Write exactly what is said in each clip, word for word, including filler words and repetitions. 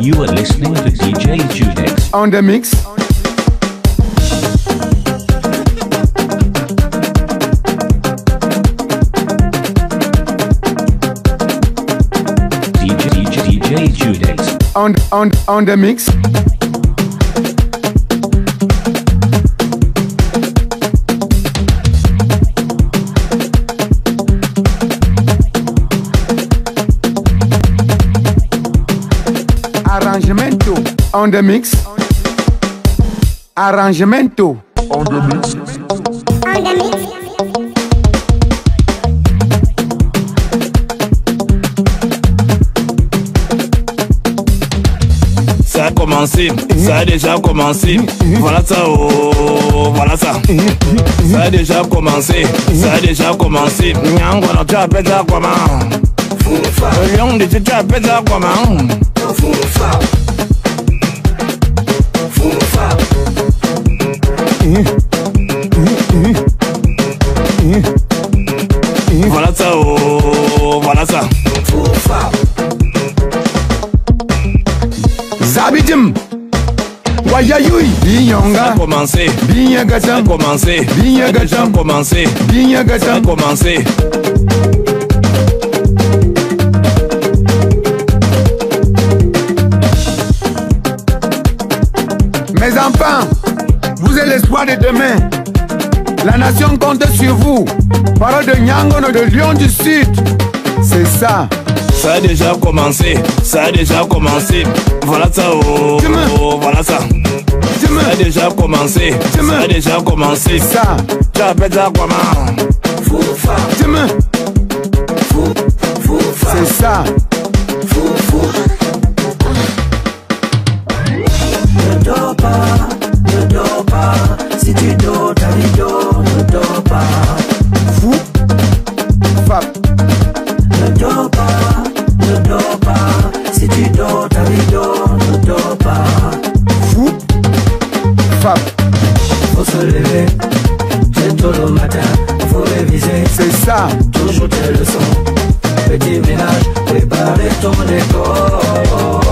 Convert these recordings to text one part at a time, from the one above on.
You are listening to D J Judex on the mix. D J D J D J Judex on on on the mix. Arrangemento on the mix. Arrangemento on the mix. On the mix. Ça a commencé, ça a déjà commencé. Voilà ça, oh, voilà ça. Ça a déjà commencé, ça a déjà commencé. Nyangono, tu appelles ça comment? Lion de tu appelles ça comment? Foufa. Foufa. Voilà ça, oh, voilà ça. Foufa. Zabidim. Wayayoui. Binyonga. Ça a commencé. Binyagata. Ça a commencé. Binyagata. Ça a commencé. Binyagata. Ça a commencé. Mes enfants, vous êtes l'espoir de demain. La nation compte sur vous. Parole de Nyangono, de Lion du Sud. C'est ça. Ça a déjà commencé, ça a déjà commencé. Voilà ça, oh, oh voilà ça. Ça a déjà commencé, ça a déjà commencé. Ça. Tu appelles ça comment? Foufa. C'est ça. Ne dors pas, ne dors pas. Si tu dors, ta vie dort, ne dors pas. Fou. Fap. Ne dors pas, ne dors pas. Si tu dors, ta vie dort, ne dors pas. Fou. Fap. Faut se lever, c'est tôt le matin. Faut réviser, c'est ça. Toujours tes leçons. Petit ménage, préparer ton école.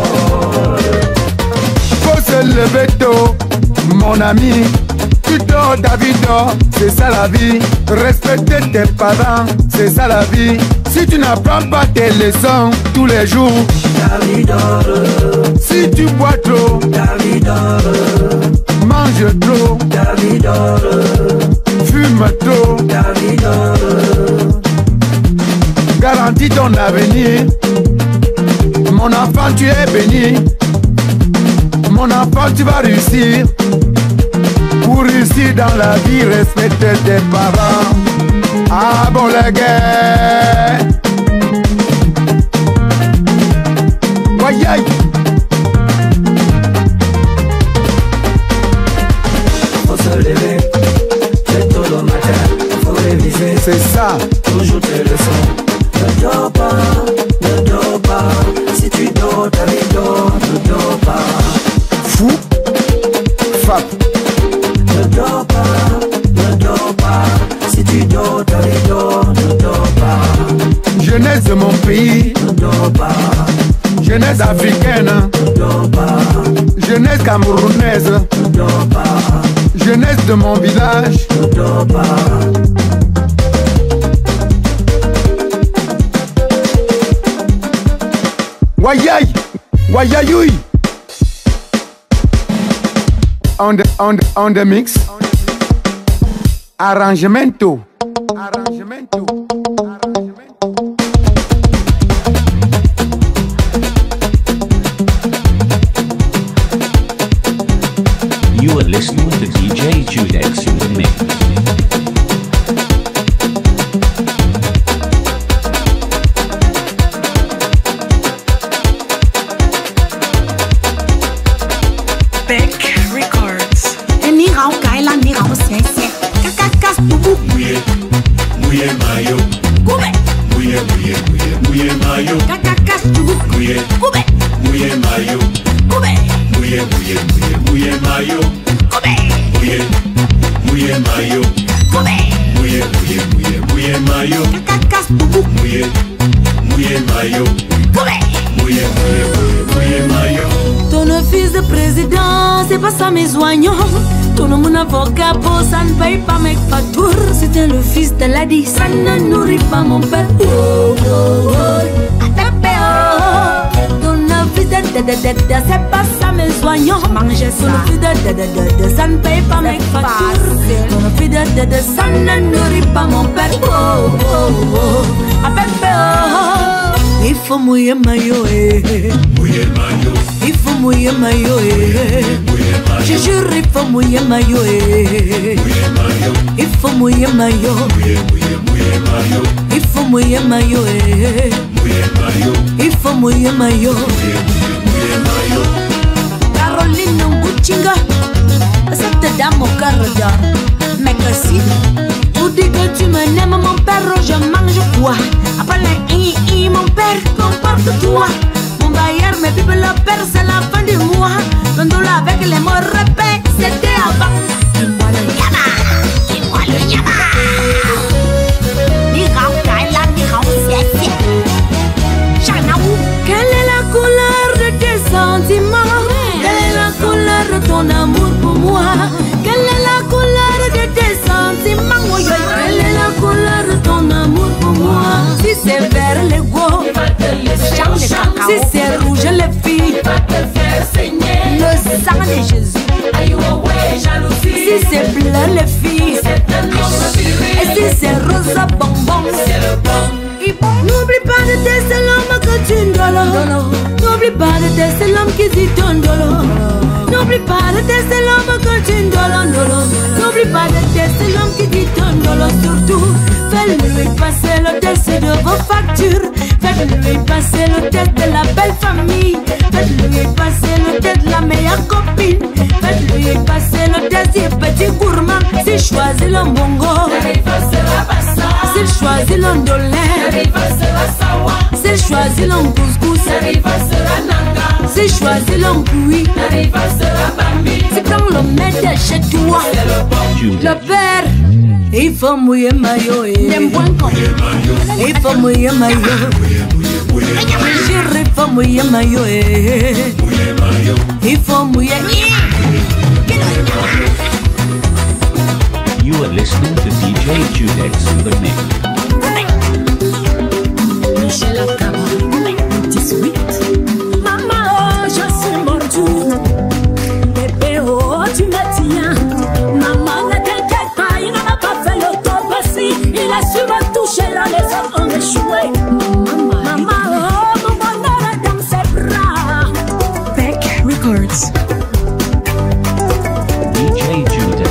Faut se lever tôt, mon ami. Tu dors, ta vie dort, c'est ça la vie. Respecter tes parents, c'est ça la vie. Si tu n'apprends pas tes leçons tous les jours, ta vie dort. Si tu bois trop, ta vie dort. Mange trop, ta vie dort. Fume trop, ta vie dort. Garantis ton avenir. Mon enfant, tu es béni. Mon enfant, tu vas réussir. Pour réussir dans la vie, respecte tes parents. Ah bon les gars. Voyez. Faut se lever, c'est tôt le matin. Faut réviser, c'est ça. Toujours tes leçons. Ne dors pas, ne dors pas. Si tu dors, ta vie dort, ne dors pas. Fou. Fap. Ne dors pas, ne dors pas. Si tu dors, ta vie dort, ne dors pas. Jeunesse de mon pays, ne dors pas. Jeunesse africaine, ne dors pas. Jeunesse camerounaise, ne dors pas. Jeunesse de mon village, ne dors pas. Wayay, wayayoui. On the, on the, on the mix. Arrangemento. Arrangemento. Arrangemento. You are listening to D J Judex in the mix. Muye mayo, Kube, muye muye muye muye mayo, Kakakas, muye Kube, muye mayo, Kube, muye muye muye muye mayo, Kube, muye muye mayo, Kube, muye muye muye muye mayo, Kakakas, muye muye mayo, Kube, muye muye muye muye mayo. vice-président, c'est pas ça mes oignons. Tout le monde avocat pour ça ne paye pas mes factures. C'était le fils de la dit, ça ne nourrit pas mon père. Oh, oh, oh. Ton fils de de de de de, c'est pas ça mes oignons. Manger ça. Ton fils de de de de de, ça ne paye pas mes factures. Ton fils de de de, ça ne nourrit pas mon père. Oh, oh, oh. Ah, bébé, oh. Il faut mouiller maillot, eh. Mouiller maillot. Il faut mouiller maillot, eh. Je jure, il faut mouiller maillot, eh. Il faut mouiller maillot. Il faut mouiller maillot, eh. Il faut mouiller maillot. Caroline Nguchinga, cette dame au carada, mais que si tu dis que tu me n'aimes, mon père, je mange quoi? Après les i i, mon père, comporte-toi. Mon bailleur me pipe le père, c'est la fin du mois. Gondola avec les mots répètes, c'était avant. Dis-moi le yama, dis-moi le yama. Ni rao Thailand, ni rao Siesi. Chanaou. Quelle est la couleur de tes sentiments? Quelle est la couleur de ton amour pour moi? Quelle est la couleur de tes sentiments? Quelle est la couleur de ton amour pour moi? Si c'est vert, les go, si c'est rouge, les filles, le sang de Jésus. Si c'est bleu, les filles, et si c'est rose, bonbon. N'oublie pas de tester l'homme que tu ndolo. N'oublie pas de tester l'homme qui dit ton dolo. N'oublie pas de tester l'homme que tu ndolo. N'oublie pas de tester l'homme qui dit ton dolo. Surtout, fais-lui passer le test de vos factures. Faites-lui passer le test de la belle famille. Faites-lui passer le test de la meilleure copine. Faites-lui passer le test du petit gourmand. S'il choisit le bongo, s'il choisit le dolé, s'il choisit le couscous, s'il choisit le couille, s'il prend le maître chez toi, le père. Il faut mouiller maillot, il faut mouiller maillot. Il faut mouiller maillot, il faut mouiller. You are listening to D J Judex in the mix. Michel Acaba, petit sweet. Maman, oh, je suis mordu. Bébé, oh, tu me tiens. Maman, ne t'inquiète pas, il n'en a pas fait l'autopsie. Il a su me toucher là, les autres ont échoué. Maman, oh, mon bonheur est dans ses bras. Beck Records. D J Judex.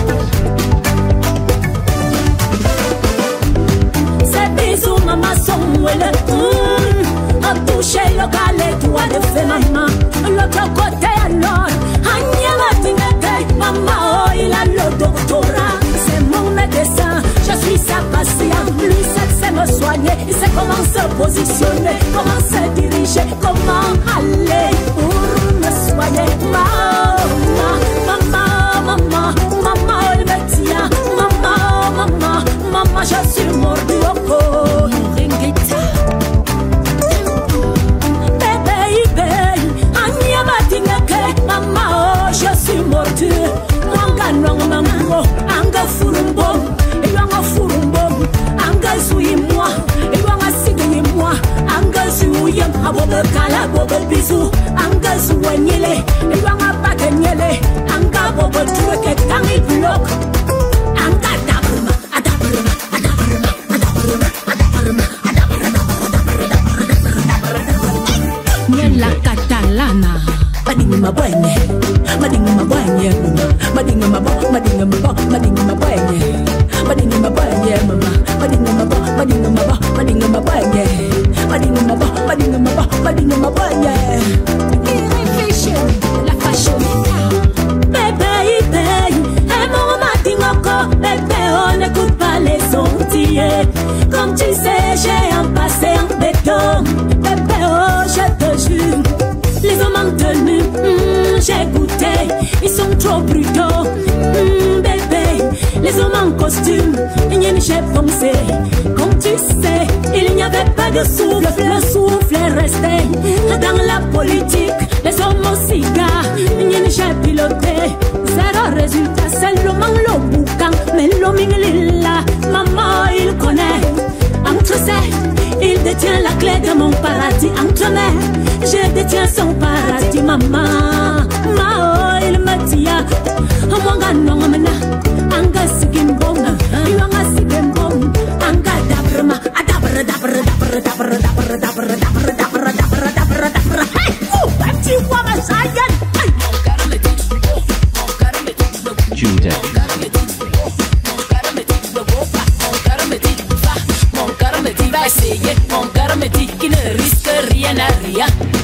Maman son où elle a touché le galet, toi de fait maman. L'autre côté alors, Agnella Tineke, maman, oh, il a le doctorat. C'est mon médecin, je suis sa patiente. Lui sait me soigner, il sait comment se positionner, comment se diriger, comment aller pour me soigner. Maman, maman, maman, maman, il me tient. Maman, maman, maman, je suis mordu au corps. Maman, je suis mordu. Anga non mango, anga furumbo, anga furumbo, anga sui moi, anga signi moi, anga sui abobe kala bobe bisu, anga suanyele, anga baganyele, anga bobe truke tangi block, anga dabruma, adabruma, adabruma, adabruma, adabruma, adabruma. Nella catalana. Madinga mabwenye, madinga mabwenye, madinga mabo, madinga mabo, madinga mabwenye, madinga mabwenye, mama, madinga mabo, madinga mabo, madinga mabwenye, madinga mabo, madinga mabo, madinga mabwenye. Irréfléchir, la fashion. Bébé, bébé, et mon madinga ko, bébé, on n'écoute pas les sentiers. Comme tu sais, j'ai un passé en béton, bébé, oh, je te jure. Les hommes en tenue, mm, j'ai goûté, ils sont trop brutaux, mm, bébé. Les hommes en costume, j'ai pensé. Comme tu sais, il n'y avait pas de souffle, le souffle est resté. Dans la politique, les hommes au cigare, j'ai piloté, zéro résultat, c'est le mang le boucan, mais le minglila, maman il connaît. Entre ses, il détient la clé de mon paradis. Entre mes, je détiens son paradis, maman. Mao il me dit, Mwanga nongamana, anga sigimbom, yuanga sigimbom, anga dabrama, adabra dabra dabra dabra dabra dabra dabra dabra dabra dabra dabra. Hey, oh, bati wama sayan. Hey, mon carameti, mon carameti, Jude. Essayer mon carameti qui ne risque rien à rien.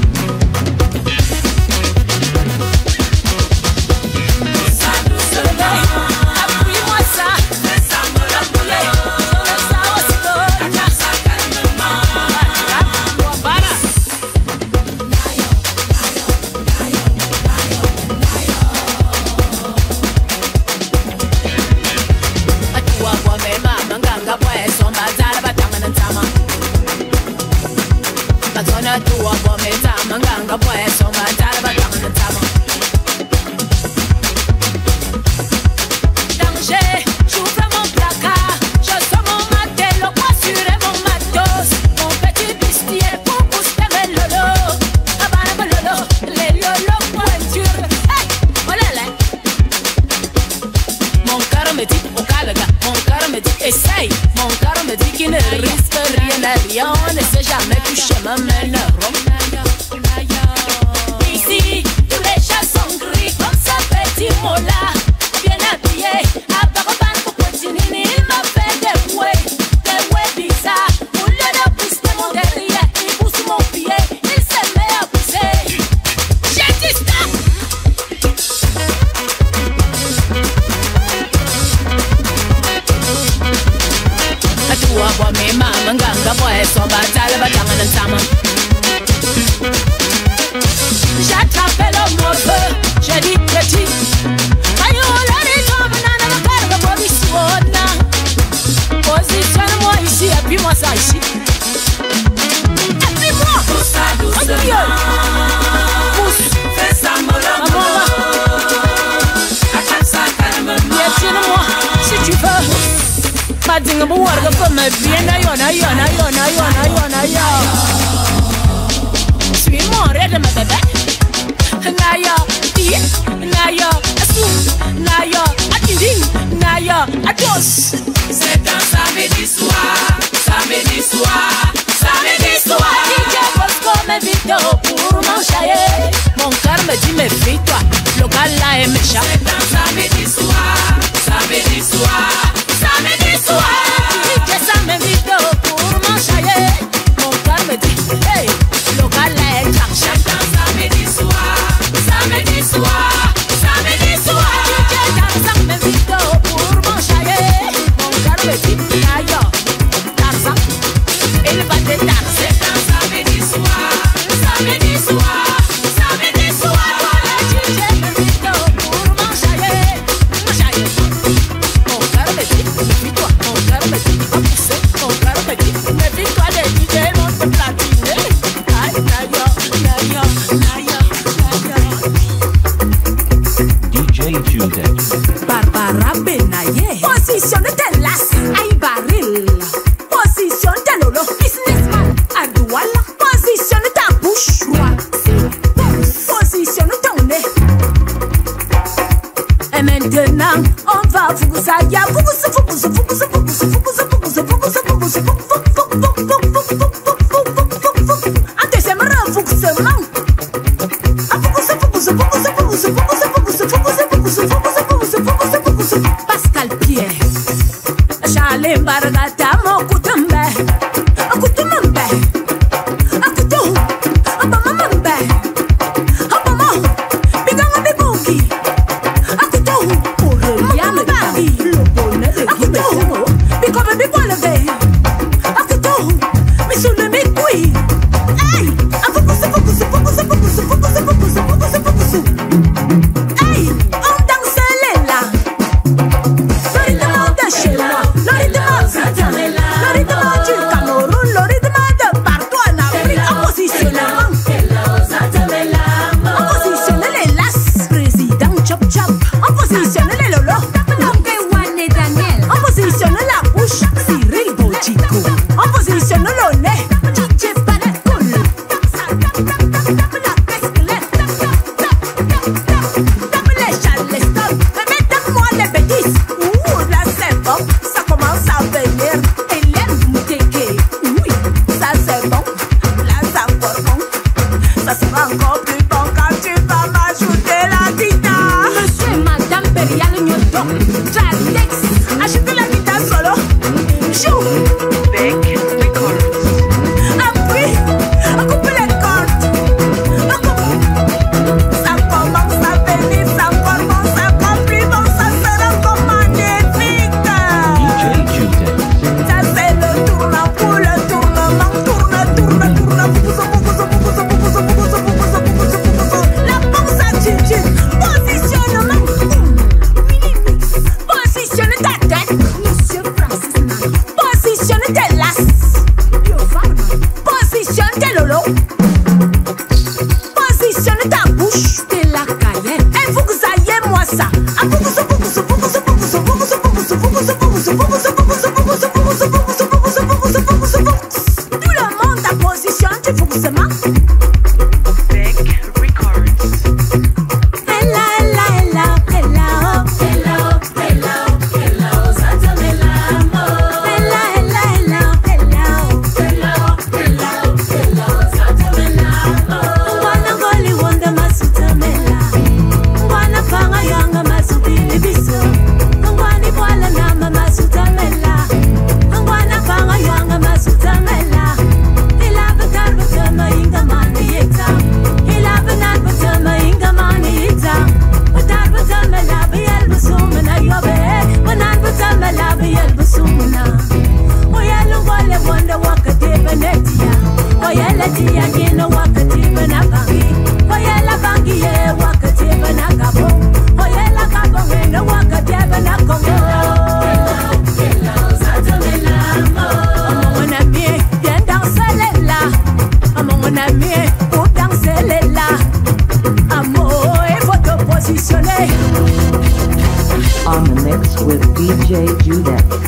Appuie-moi ça, ça me l'a boulé. Ça aussi bon, ça calmement. Atua kwa mema manganga pweso mbazala batangana ntama. Batona tua kwa meta manganga pweso mbazala batangana ntama. Danger, j'ouvre mon placard, je sors mon matel, assurer mon matos, mon petit bustier pour booster mes lolos. Abana mes lolos, les lolos pointures. Hey, oh là là. Mon cœur me dit, au calaga, mon cœur me dit, essaye. Mon cœur me dit qu'il ne risque rien à rien, on ne sait jamais que chemin mèneront. Ici, tous les chats sont gris comme ça petit mola. Bien habillé, à Baroban pour continuer, il m'a fait des bouées, des bouées bizarres. Au lieu de pousser mon derrière, il pousse mon pied, il se met à pousser. J'ai dit stop! Atua kwa mema manganga pweso batala batangana ntama. J'attrapais le mauvais, j'ai dit petit. Positionne-moi ici, appuie-moi ça ici. Appuie-moi. Pousse ça doucement. Pousse. Fais ça mollement. Attrape ça calmement. Piétine-moi si tu veux. Pas dingue pour voir que comme bien aïe, aïe, aïe, aïe, aïe, aïe, aïe. Suis-moi, arrête ma bébé. Naya, di, Naya, Asou, Naya, Atinding, Naya, Atos. C'est un samedi soir, samedi soir, samedi soir. D J Bosco m'invite pour m'enchailler. Mon cœur me dit méfie-toi, le gars là est méchant. C'est un samedi soir, samedi soir, samedi soir. D J ça m'invite pour m'enchailler. Mon cœur me dit, hey, le gars là est méchant. C'est un samedi soir, samedi soir, samedi soir. D J ça m'invite pour m'enchailler. Mon cœur me dit, Naya, Tarzan, il va te danser. C'est un samedi soir, samedi soir, samedi soir. D J m'invite pour m'enchailler, m'enchailler. Mon cœur me dit. T'es lolo. Positionne ta bouche. T'es la cahier. Et vous que ça y est, moi ça. Ah, vous, vous, vous, vous, vous, vous, vous, vous, vous, vous, vous, tout le monde ta position, tu fous que c'est ma. On the mix with D J Judex.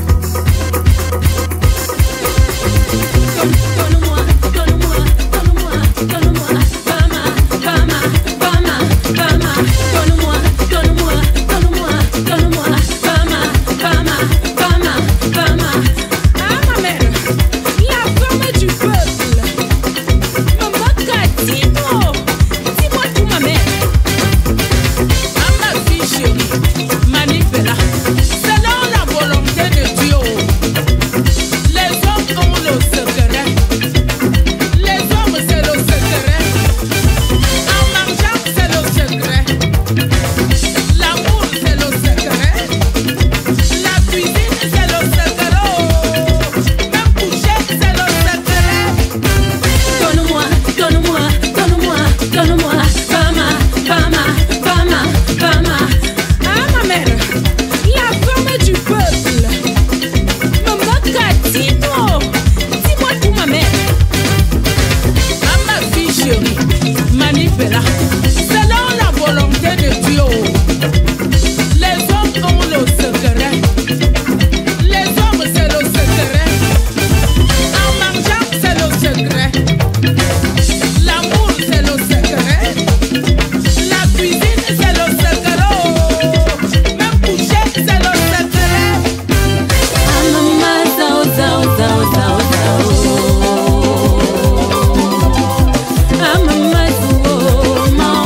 I'm a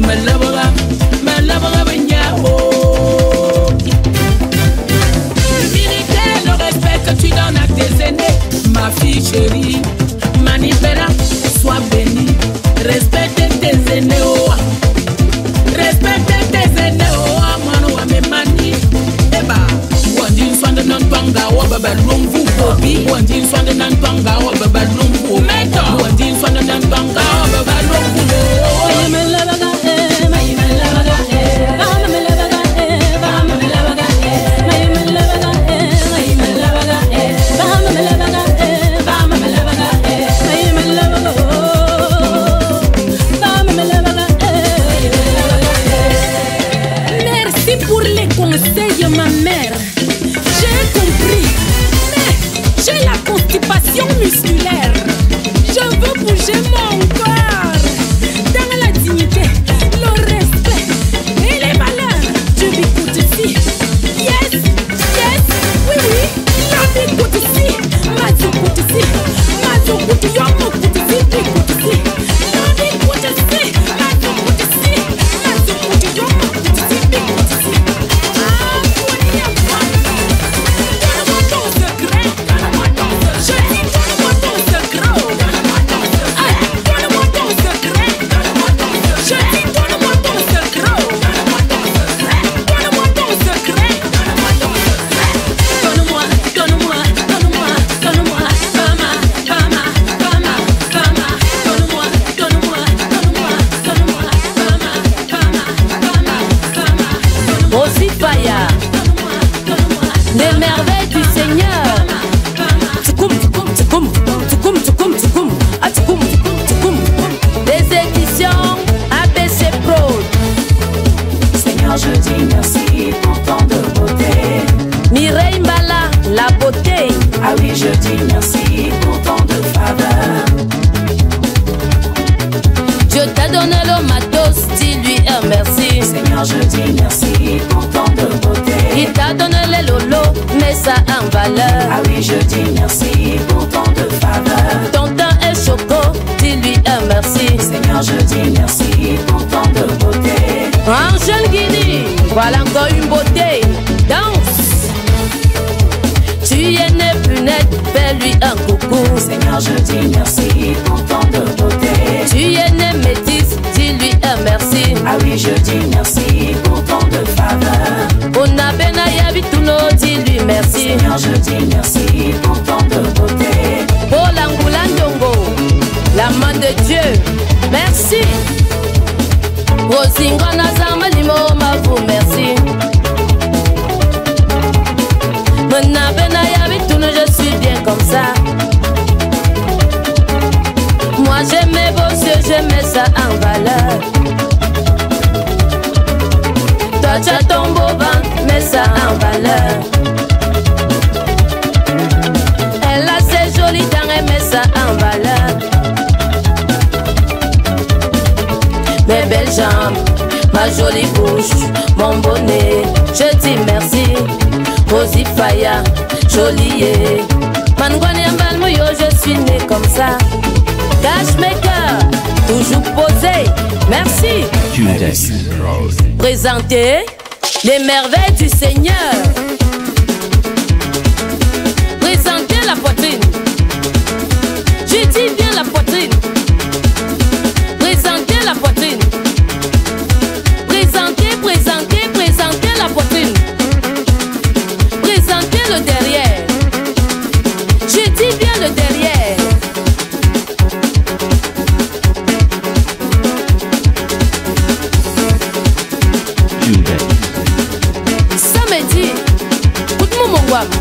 me lèvera, me lèvera Benyao. Vérité, le respect que tu donnes à tes aînés, ma fille chérie, Manipera, sois bénie, respecte tes aînés, oh. Respecte tes aînés, oh, mano, ame mani, eba. Wandin swande nan panga, wa baba lumbu, obi. Wandin swande nan panga, wa baba lumbu, meto. Wandin swande nan panga, wa baba lumbu, oh. Aye me lavaga, eh, aye me lavaga, eh. Vama me lavaga, eh, vama me lavaga, eh. Aye me lavaga, eh, aye me lavaga, eh. Vama me lavaga, eh, vama me lavaga, eh. Aye me lavaga, oh. Vama me lavaga, eh, aye me lavaga, eh. Merci pour les conseils, ma mère. J'ai compris, mais j'ai la constipation musculaire. Je veux bouger mon corps dans la dignité, le respect et les valeurs. Je vis tout ici. Yes, yes, oui, oui. La vie tout ici. Ma vie tout ici. Ma vie tout ici. Yomo tout ici. Vie tout ici. La vie tout ici. Ma vie tout ici. Ma vie tout ici. Yomo tout ici. Vie tout ici. Ah, oui, donne-moi ton secret. Je dis donne-moi ton secret. Ah, donne-moi ton secret. Je dis donne-moi ton secret. Donne-moi ton secret. Donne-moi, donne-moi, donne-moi, donne-moi, fama, fama, fama, fama. Donne-moi, donne-moi, donne-moi, donne-moi, fama, fama, fama, fama. Aussi Faya, les merveilles du Seigneur. Tchoukoum, tchoukoum, tchoukoum, tchoukoum, tchoukoum, tchoukoum, ah, tchoukoum, tchoukoum, tchoukoum. Les éditions A B C Pro. Seigneur, je dis merci pour tant de beauté. Mireille Mbala, la beauté. Ah oui, je dis merci pour tant de faveur. Dieu t'a donné le matos, dis-lui un merci. Seigneur, je dis merci pour tant de beauté. Il t'a donné les lolos, mais ça a en valeur. Ah oui, je dis merci pour tant de faveur. Ton temps est choco, dis-lui un merci. Seigneur, je dis merci pour tant de beauté. Angèle Guini, voilà encore une beauté. Danse. Tu es né plus net, fais-lui un coucou. Seigneur, je dis merci pour tant de beauté. Tu es né métis, dis-lui un merci. Ah oui, je dis merci pour tant de faveur. On a benaya bituno, dis-lui merci. Seigneur, je dis merci pour tant de beauté. Pour l'Angolandongo, la main de Dieu, merci. Rosingana Zamalimo, ma vous merci. Mena benaya bituno, je suis bien comme ça. Moi j'aimais vos yeux, j'aimais ça en valeur. Toi tu as ton beau ventre, mais ça en valeur. Elle a ses jolies dents, mais ça en valeur. Mes belles jambes, ma jolie bouche, mon bonnet, je dis merci. Rosie Faya, jolie. Mangwani Ambalmoyo, je suis né comme ça. Cashmaker, toujours posé, merci. Judex. Présenter les merveilles du Seigneur. Présenter la poitrine. Je dis bien la poitrine. Présenter la poitrine. Présenter, présenter, présenter la poitrine. Présenter le derrière. Je dis bien le derrière. Samedi, écoute-moi mon guam.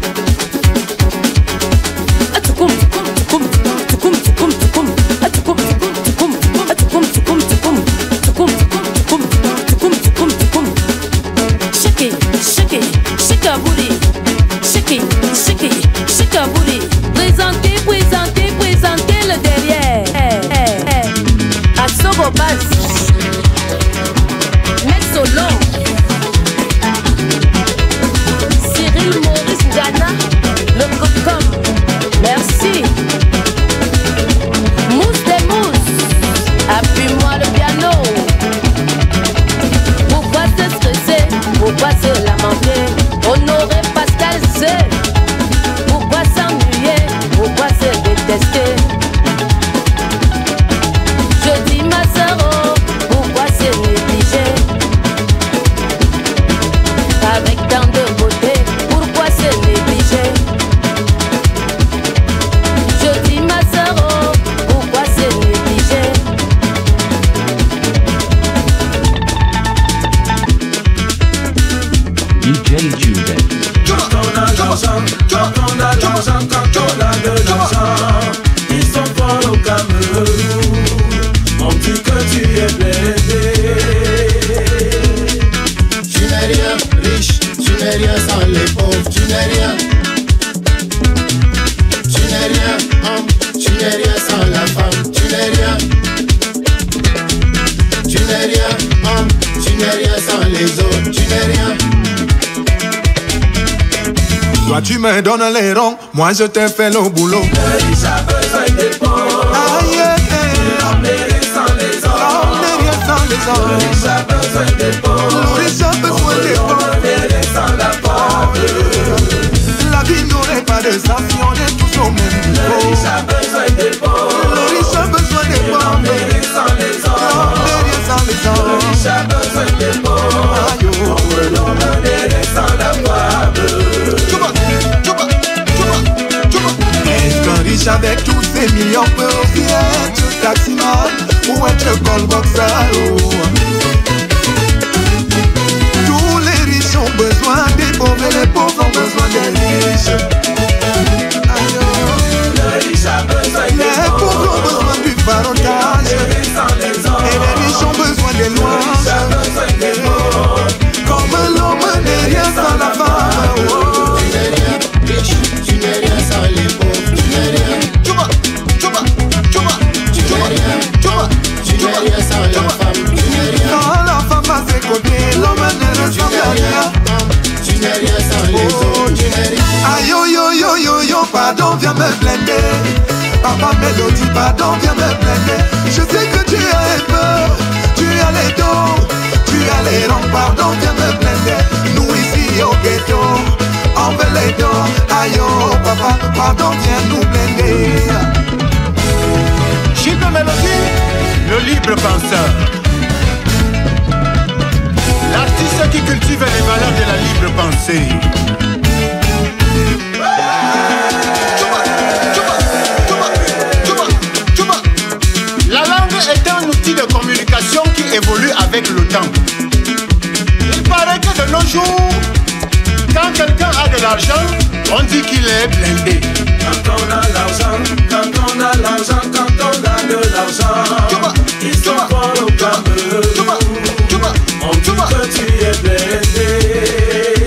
Atukum, tukum, tukum, tukum, tukum, atukum, tukum, tukum, atukum, tukum, tukum, tukum, tukum, tukum, tukum, tukum. Shake it, shake it, shake a booty. Shake it, shake it, shake a booty. Présentez, présentez, présentez le derrière. Hey, hey, hey. À Sogo Bass. Mets solo. Cyril Maurice Ghana, le Cocom. Merci. Mousse des mousses. Appuie-moi le piano. n'es rien sans les autres, tu n'es rien. Toi tu me donnes les ronds, moi je te fais le boulot. Le riche a besoin des pauvres. Aïe, l'homme n'est rien sans les autres. l'homme n'est rien sans les autres. Le riche a besoin des pauvres. Le riche a besoin des pauvres. L'homme n'est rien sans la pauvre. La vie n'aurait pas de sens si on est tous au même niveau. Le riche a besoin des pauvres. Le riche a besoin des pauvres. L'homme n'est rien sans les autres. L'homme n'est rien sans les autres. Le riche a besoin des pauvres. L'homme n'est rien sans la pauvre. Est-ce qu'un riche avec tous ses millions peut aussi être taximan ou être callboxer? Tous les riches ont besoin des pauvres et les pauvres ont besoin des riches. Le riche a besoin des Les pauvres ont besoin du parentage et les riches ont besoin des louanges. Comme l'homme n'est rien sans la femme. Oh. Tu n'es rien sans les pauvres, tu n'es rien. Tu vois, tu vois, tu vois, Tu n'es rien, tu vois, tu n'es rien sans la femme, tu n'es rien. quand la femme va s'écouter, l'homme ne ressemble à rien. Tu n'es rien sans les autres, tu n'es rien. Aïe yo yo yo yo yo, pardon, viens me blender. Papa Mélodie, pardon, viens me blender. Je sais que tu as peur, tu as les dos, tu as les rangs, pardon, viens me blender. Nous ici au ghetto, on veut les dos. Aïe yo, papa, pardon, viens nous blender. Gilles Mélodie, le libre penseur. L'artiste qui cultive les valeurs de la libre pensée. La langue est un outil de communication qui évolue avec le temps. Il paraît que de nos jours, quand quelqu'un a de l'argent, on dit qu'il est blindé. Quand on a l'argent, quand on a l'argent, quand on a de l'argent, ils sont forts au câble. On dit que tu es blindé.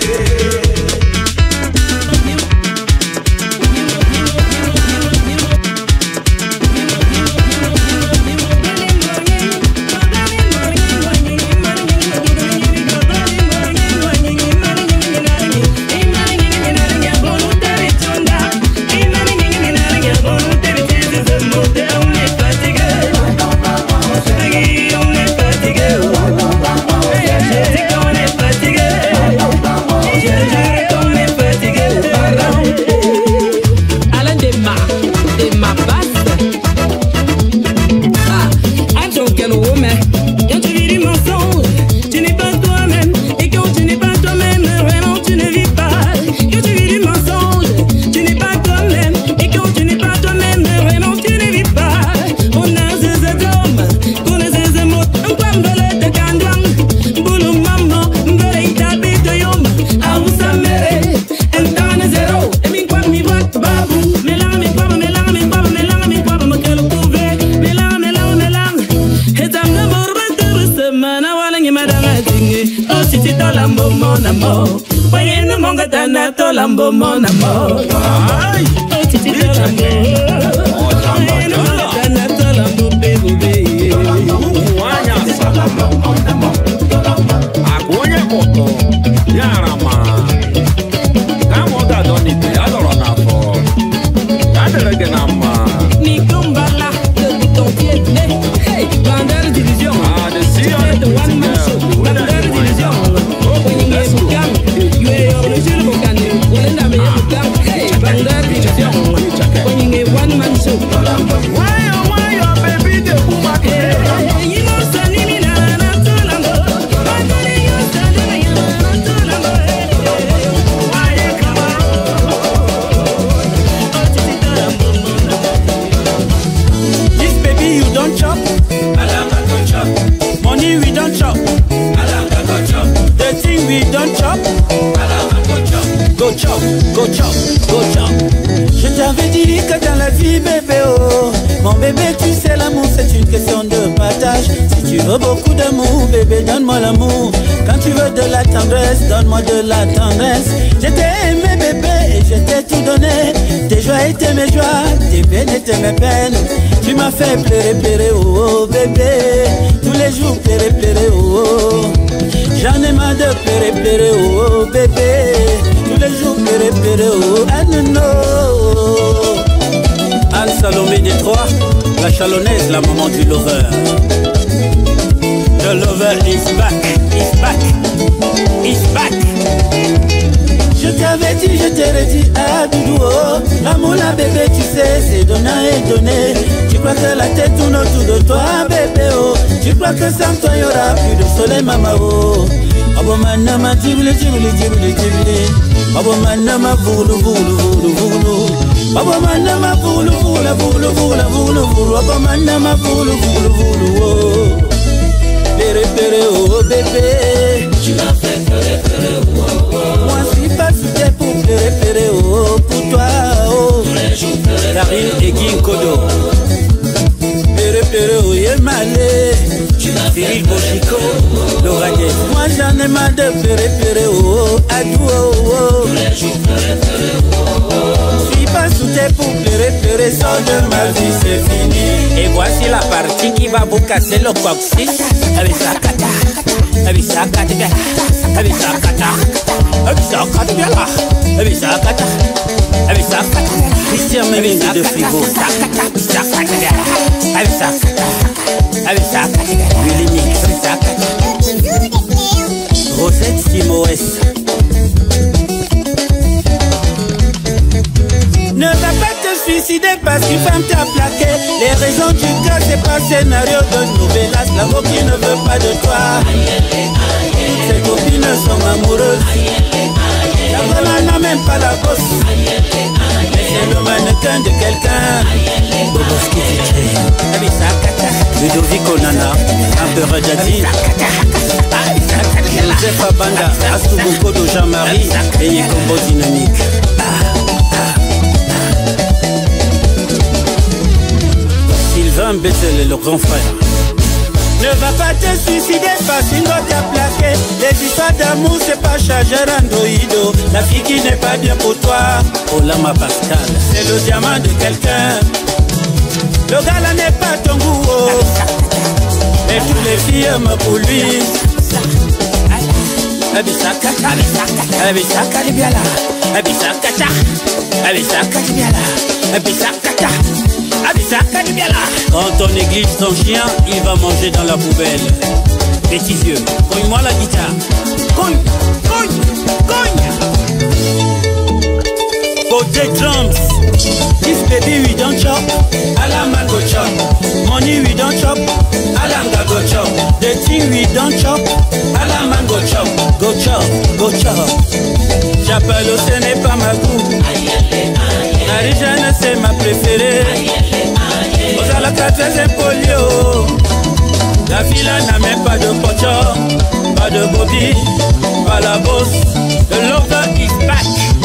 Lambo mon amour. Aïe, titi de lambo. Tana to lambo bébé. Wanya salama mon amour. Akonya koto. Yarama. Kamo da doni te adoro na fo. Adere genama. Ni kumbala de ton pied. Hey, bandar division. Ah, de Sion de one man show. Bandar division. Oh, when you get down, you are original can. Hey, bandar division. When you get one man show. Why oh why oh baby the woman. Hey, you know sunny me na na to lambo. Bandar you sunny me na na to lambo. Why come on? Oh titi to lambo. This baby you don't chop. Alanga go chop. Money we don't chop. Alanga go chop. The thing we don't chop. Alanga go chop. Go chop, go chop, go chop. Je t'avais dit que dans la vie bébé oh, mon bébé tu sais l'amour c'est une question de partage. Si tu veux beaucoup d'amour bébé donne-moi l'amour. Quand tu veux de la tendresse donne-moi de la tendresse. Je t'ai aimé bébé et je t'ai tout donné. Tes joies étaient mes joies, tes peines étaient mes peines. Tu m'as fait pleurer, pleurer oh, oh bébé. Tous les jours pleurer, pleurer oh, oh. péré, oh bébé. Tous les jours, péré, péré, oh Anno. Anne Salomé des Trois, la chalonnaise, la maman du lover. The lover is back, is back, is back. Je t'avais dit, je t'ai redit, ah doudou, oh. L'amour, la bébé, tu sais, c'est donné et donné. Tu crois que la tête tourne autour de toi, bébé, oh. Tu crois que sans toi, il y aura plus de soleil, maman, oh. Oh bon, manama, djibli, djibli, djibli, djibli. Oh bon, manama, voulou, voulou, voulou, voulou. Oh bon, manama, voulou, voulou, voulou, voulou, voulou, voulou. Oh bon, manama, voulou, voulou, voulou, oh. Péré, péré, oh bébé. Tu m'as fait péré, péré, oh, oh, oh. Moi, je suis pas soutien pour péré, péré, oh. Pour toi, oh. Karine et Guy Kodo. Péré, péré, oh, yé malé. Cyril Bochico, Laura Gay. Moi, j'en ai marre de péré, péré, oh. Adou, oh, oh. Je suis pas soutien pour péré, péré. Sors de ma vie, c'est fini. Et voici la partie qui va vous casser le coccyx. Avec sa kata, avec sa kata, avec sa kata, avec sa kata, avec sa kata, avec sa kata. Christian Mémé de frigo. Avec sa kata, avec sa kata, avec sa kata. Willy Mix, avec sa kata. Rosette Timoès. Ne va pas te suicider parce qu'une femme t'a plaqué. Les raisons du cas, c'est pas scénario de novelas. L'amour qui ne veut pas de toi. Ses copines sont amoureuses. La voilà n'a même pas la bosse. Mais c'est le mannequin de quelqu'un. Boboski Tiché, Ludovico Nana, Empereur Daddy, Joseph Abanda, Astou de Jean-Marie et Yekombo Dynamique. Sylvain Bettel, le grand frère. Ne va pas te suicider parce qu'une autre t'a plaqué. Les histoires d'amour c'est pas chargeur Androido. La fille qui n'est pas bien pour toi, Olama Pascal, c'est le diamant de quelqu'un. Le gars là n'est pas ton goût, oh. Et toutes les filles aiment pour lui. Abisaka, Abisaka, Abisaka Libiala, Abisaka, Abisaka Libiala, Abisaka. Quand on néglige son chien, il va manger dans la poubelle. Petit yeux, cogne-moi la guitare. Cogne, cogne, cogne. Côté drums. This baby we don't chop, Alama go chop. Money we don't chop, Alanga go chop. The thing we don't chop, Alama go chop. Go chop, go chop. J'appelle au ce n'est pas ma goût. Marie-Jeanne c'est ma préférée. Aux à la quatrième polio. La villa n'a même pas de pocho, pas de bobby, pas la bosse. The lover is back.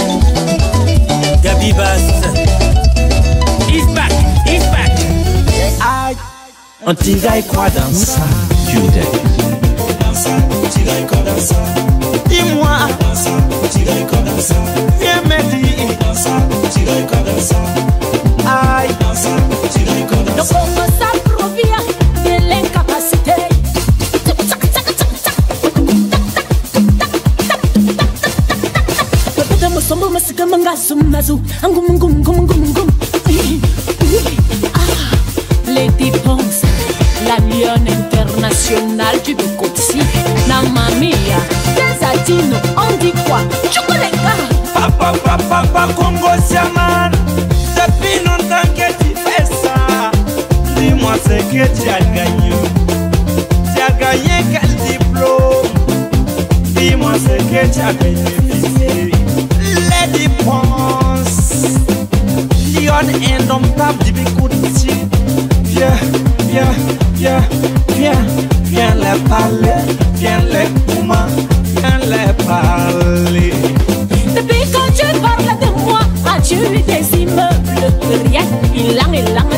Gabi Bass is back, is back. Un petit gars croit dans ça. Judex. Dis-moi, viens me dire. Aïe, no como esa provía de la incapacidad. Podemos somos más que mangas mazu. Angum angum angum angum angum. Lady Ponce, la lionne internationale du Bokotsi. Mamma mia, Desatino, on dit quoi? Chocolata. Papa papa papa Congo Siaman. Depuis longtemps que tu fais ça. Dis-moi ce que tu as gagné. Tu as gagné quel diplôme? Dis-moi ce que tu as bénéficié. Lady Ponce, lionne indomptable du Bokotsi. Viens, viens, viens, viens, viens les parler, viens les coumer, viens les parler. Depuis quand tu parles de moi, as-tu eu des immeubles? Rien, il en est là,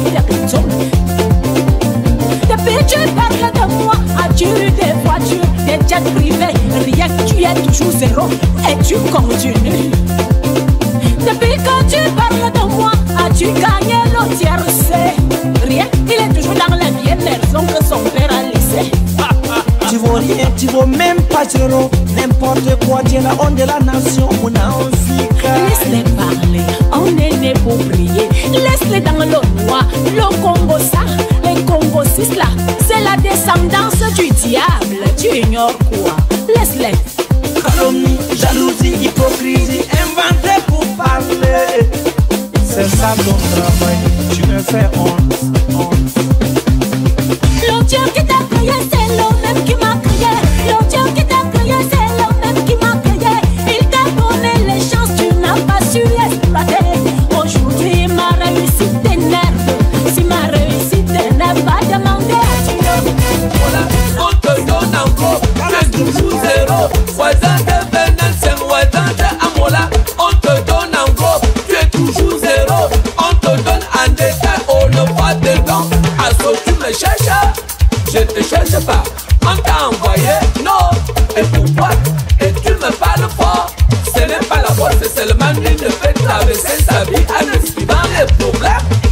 depuis tu parles de moi, as-tu eu des voitures, des jets privés? Rien, tu es toujours zéro et tu continues. Depuis quand tu parles de moi, as-tu gagné le tiercé? Rien, il est toujours dans la vieille maison que son père a laissée. Tu vois rien, tu vaux même pas zéro. N'importe quoi, tu es la honte de la nation, mon Africa. Laisse-les parler, on est né pour prier. Laisse-les dans le noir, le Congo ça, les Congo six là. C'est la descendance du diable, tu ignores quoi? Laisse-les. Calomnie, jalousie, hypocrisie, inventé pour parler. C'est ça ton travail, tu me fais honte, honte. Le Dieu qui t'a créé, c'est le même qui m'a créé. Le Dieu qui t'a créé, c'est le même qui m'a créé. Il t'a donné les chances, tu n'as pas su exploiter. Aujourd'hui, ma réussite t'énerve. Si ma réussite t'énerve, va demander à Dieu. Voilà, on te donne en gros, tu es toujours zéro. Voisin de Benin, c'est voisin de Amola. On te donne en gros, tu es toujours zéro. On te donne en détail, on ne voit dedans. À ce tu me cherches, je te cherche pas. On t'a envoyé, non. Et pourquoi? Et tu me parles fort. Ce n'est pas la voix, c'est seulement une de fait traverser sa vie en esquivant les problèmes.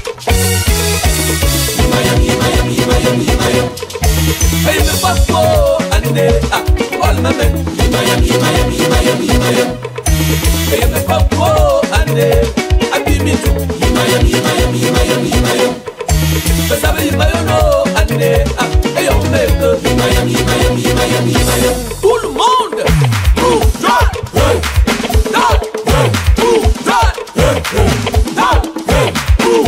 Hey, me pas trop, Andé, ah, all ma main. Hey, me pas trop, Andé, Abimitu. Me sabe, Himayono, Andé, ah, hey, on met que tout le monde, tout droit, tout droit, tout droit, tout droit, tout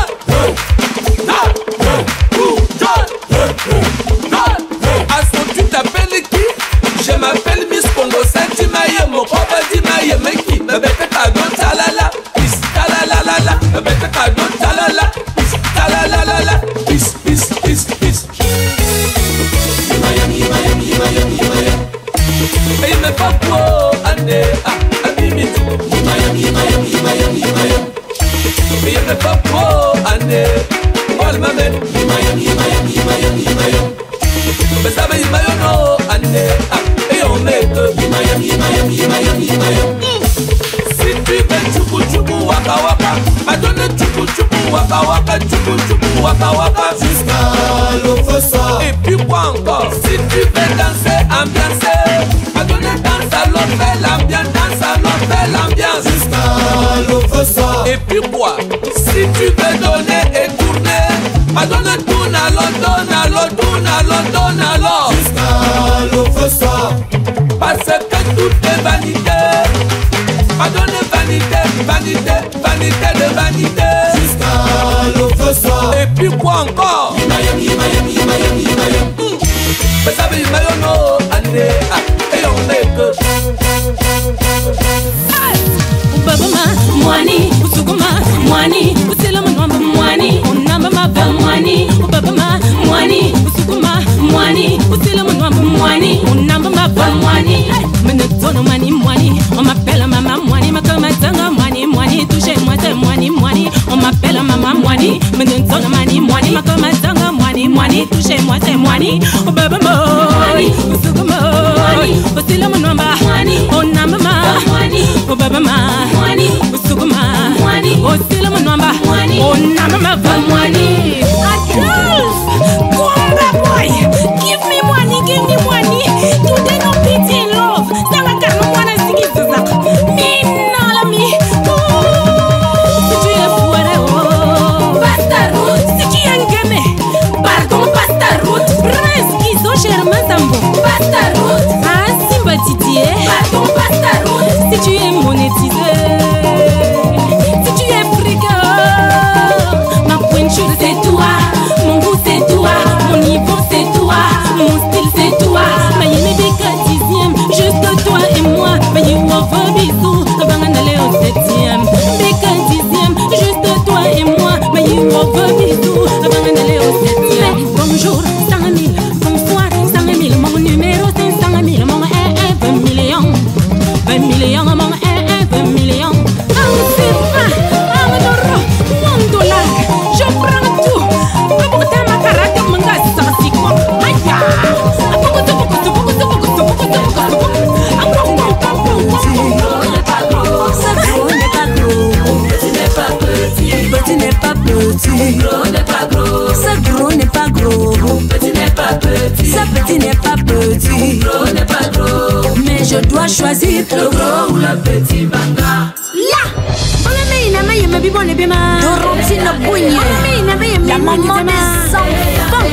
droit. À ce tu t'appelles qui? Je m'appelle Miss Congo Sentimaye, mon papa dit maye meki. Me bête cadeau talala, bis talalalala, me bête cadeau talala, bis talalalala, bis bis bis bis. Himayam himayam himayam himayam. Hey me papo ande ah abimitu. Himayam himayam himayam himayam. Hey me papo ande all ma men. Himayam himayam himayam himayam. Me sabe himayono ande ah et on met que himayam himayam himayam himayam. Si tu veux chupu chupu waka waka, madonna chupu chupu waka waka, chupu chupu waka waka jusqu'à l'offre. Et puis quoi encore? Si tu veux danser, ambiancer, madonna danse à l'autre, fais l'ambiance, danse à l'autre, fais l'ambiance jusqu'à l'offre. Et puis quoi? Si tu veux donner et tourner, madonna tourne à l'autre, donne à l'autre, tourne à l'autre, donne à l'autre jusqu'à l'offre. Parce que tout est vanité. Madonna vanité, vanité, vanité de vanité jusqu'à l'offre. Et puis quoi encore? Himayam, himayam, himayam, himayam. Mais ça veut himayono, andé, ah, et on est que Babama, mwani, usukuma, mwani, usilama nwamba mwani, unamba maba mwani, babama, mwani, usukuma, mwani, usilama nwamba mwani, unamba maba mwani. Menetono mani mwani, on m'appelle maman mwani, makamatanga mwani mwani, touchez-moi c'est mwani mwani, on m'appelle maman mwani, menetono mani mwani, makamatanga mwani mwani, touchez-moi c'est mwani, babama, usukuma, usilama nwamba mwani, unamba maba mwani, babama. Mwani, usukuma, mwani, osila mwanamba, mwani, onama mava mwani. Adolf, Kumba boy, give me money, give me money. Today no pity in love. Sawa kanu mwana sigi zuzak. Mi nala mi. Si tu es fouare oh, pasta route. Si tu es ngeme, pardon pasta route. Prince Kizo Germain Zambo, pasta route. Ah Simba Didier, pardon pasta route. Si tu es monétisé. C'est toi, mon goût c'est toi, mon niveau c'est toi, mon style c'est toi. Ma yéme bika dixième, juste toi et moi. Ma yéme over bisou, avant d'aller au septième. Bika dixième, juste toi et moi. Ma yéme over bisou, avant d'aller au septième. Bonjour, cent mille, bonsoir, cent mille, mon numéro c'est petit n'est pas petit. Gros n'est pas gros. Mais je dois choisir le gros ou le petit banga. Là! Dorotine Bougne, la maman des enfants.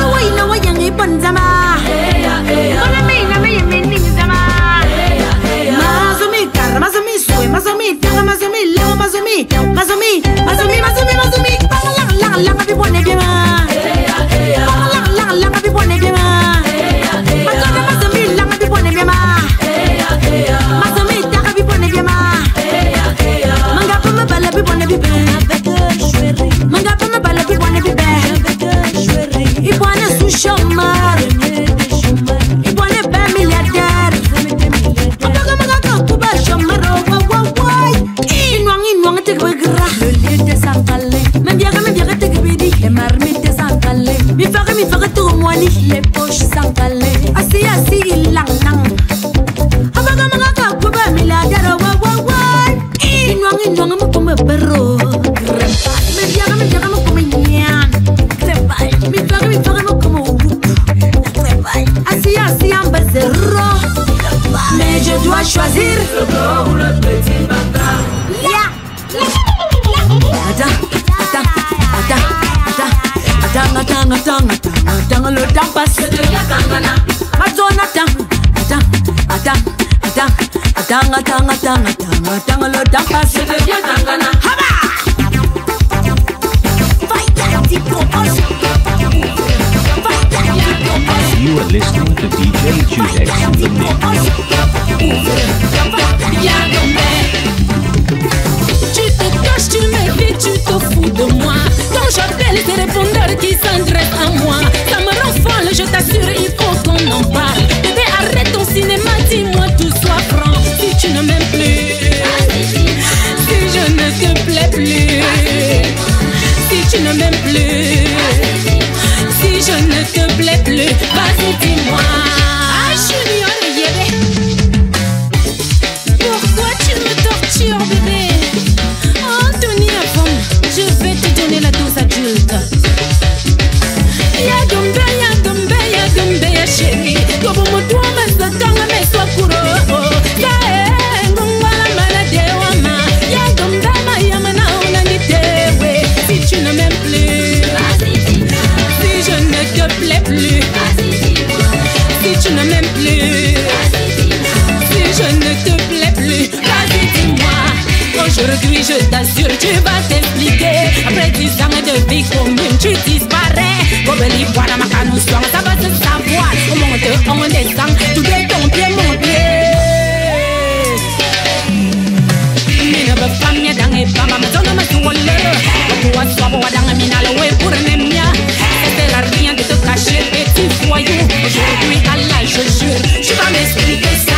Mazumi, car Mazumi, Soue, Mazumi, Tara Mazumi, Léo Mazumi, Mazumi, Mazumi, Mazumi, Mazumi, Lang, Lang, Lang, Lang, Bibone, Bima. Lang, Lang, Lang, Bibone, Bima. Mazumi, Lang, Bibone, Bima. Mazumi, Tara Bibone, Bima. Manga Pama Bala Bibone, Bibe. Manga Pama Bala Bibone, Bibe. Ibone sous chômeur. Ibone pas milliardaire. Le lieu des encalés, même bien, même bien, les marmites des encalés. Mi ferait, mi ferait tout moi, les poches s'encalées. Assis, assis, il lang lang. Abaga maga kuba milliardaire, wa wa wa. Inwang inwang mo comme perro. Mais bien, même bien, mo comme nyan. Crépage, mi ferait, mi ferait mo comme ou. Assis, assis, en bas zéro. Mais je dois choisir le gros ou le petit banga. Yeah. Attends, attends, attends, attends, attends, attends, attends, attends, le temps passe. Attends, attends, attends, attends, attends, attends, attends, attends, attends, le temps passe. Je deviens Tangana. You are listening to D J Judex in the mix. Tu te caches, tu m'évites, tu te fous de moi. Quand j'appelle tes répondeurs qui s'adressent à moi, ça me rend folle, je t'assure, il faut qu'on en parle. Bébé, arrête ton cinéma, dis-moi tout soit franc. Si tu ne m'aimes plus, si je ne te plais plus, si tu ne m'aimes plus, si je ne te plais plus, vas-y dis-moi. Ah, Junior, yeah. Pourquoi tu me tortures, bébé? Anthony, avant, je vais te donner la dose adulte. Ya gombe, ya gombe, ya gombe, ya chérie. Comme mon doigt, ma sakanga, mais sois courant. Ya eh, ngomba la maladie, wama. Ya gombe, ma yamana, on a nité, si tu ne m'aimes plus, si je ne te plais plus, si tu ne m'aimes plus, si je ne te plais plus, vas-y dis-moi. Aujourd'hui je t'assure tu vas t'expliquer. Après dix ans de vie commune tu disparais. Comme les bois dans ma canne soir, ça va se savoir. On monte, on descend, tout est ton pied, mon pied. Mina ba famia dange bama matona matuole. Pourquoi soit bon dange mina le way pour nemia. C'était la rien de te cacher petit voyou. Aujourd'hui Allah je jure, tu vas m'expliquer ça.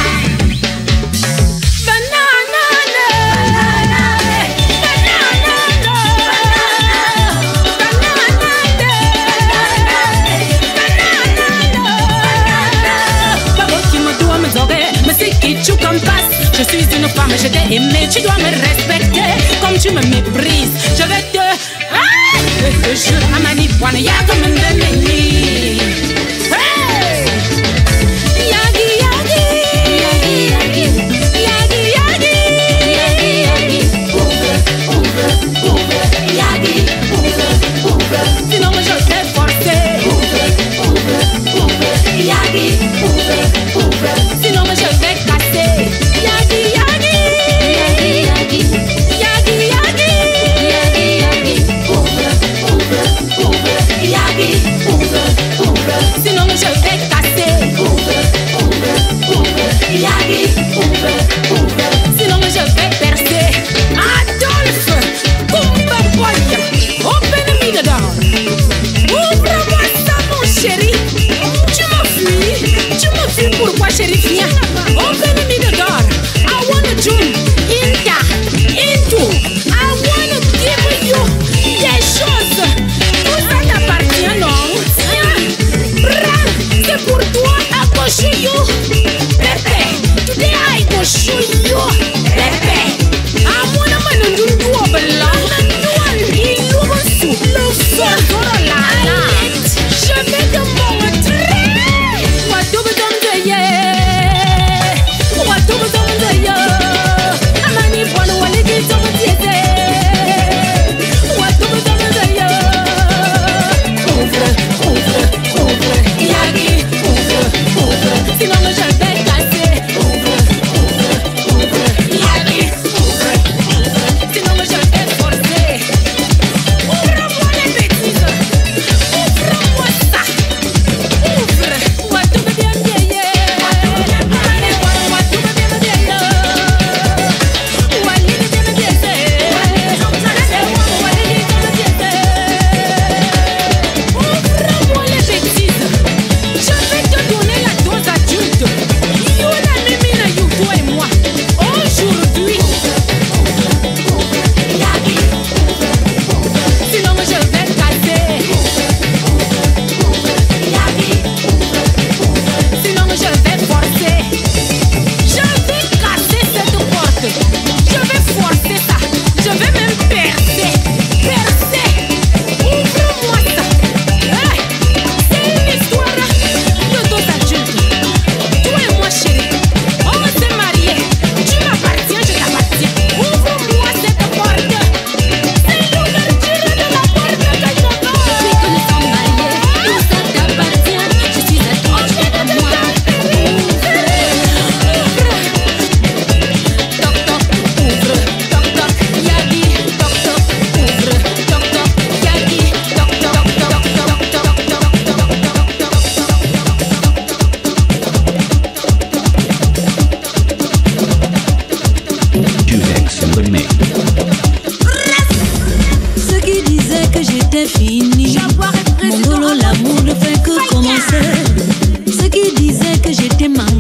Je suis une femme, je t'ai aimé, tu dois me respecter. Comme tu me méprises, je vais te... Ah, je te jure, à Manipoine, y'a comme un bébé. Hey! Yagi, yagi, yagi, yagi, yagi, yagi, yagi, ouvre, ouvre, ouvre, yagi, ouvre, ouvre. Sinon je vais forcer. Ouvre, ouvre, ouvre, yagi, ouvre, ouvre. Sinon je vais casser. Yagi, yagi, yagi, yagi, yagi, yagi, yagi, ouvre, ouvre, ouvre, yagi, ouvre, ouvre. Sinon je vais casser. Ouvre, ouvre, ouvre, yagi, ouvre, ouvre. Sinon je vais percer. Adolphe, Kumba Boya, open me the door. Ouvre-moi ça mon chéri. Tu m'enfuis, tu m'enfuis pourquoi chéri viens. Open me the door. I wanna join Inta, into. I wanna give you des choses. Tout ça t'appartient non. Tiens, c'est pour toi à gauche you. Pepe, today I go show you. Pepe, I wanna man do do bela. Il ouvre sous le feu. Je vais te montrer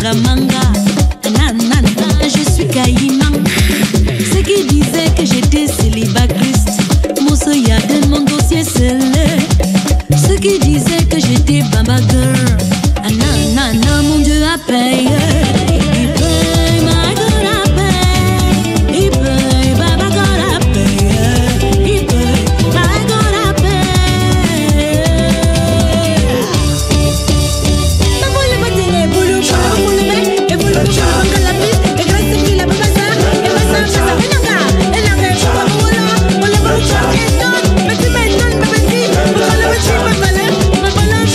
Manga. Nanana, je suis Caïman. Ceux qui disaient que j'étais célibacriste, mon soya de mon dossier scellé. Ceux qui disaient que j'étais Baba Girl, nanana, mon Dieu a payé. Il paye, my God a payé. Il paye, Baba God a payé. Il paye, my God a payé. Maman le matin est boulot, maman le matin est boulot, maman la vie, et grâce à qui la baba ça, et ma ça, ça, et l'anga, et l'anga, et papa boulot, on le boulot, et non, mais tu m'es non, mais tu m'es non, mais tu m'es non, mais tu m'es non,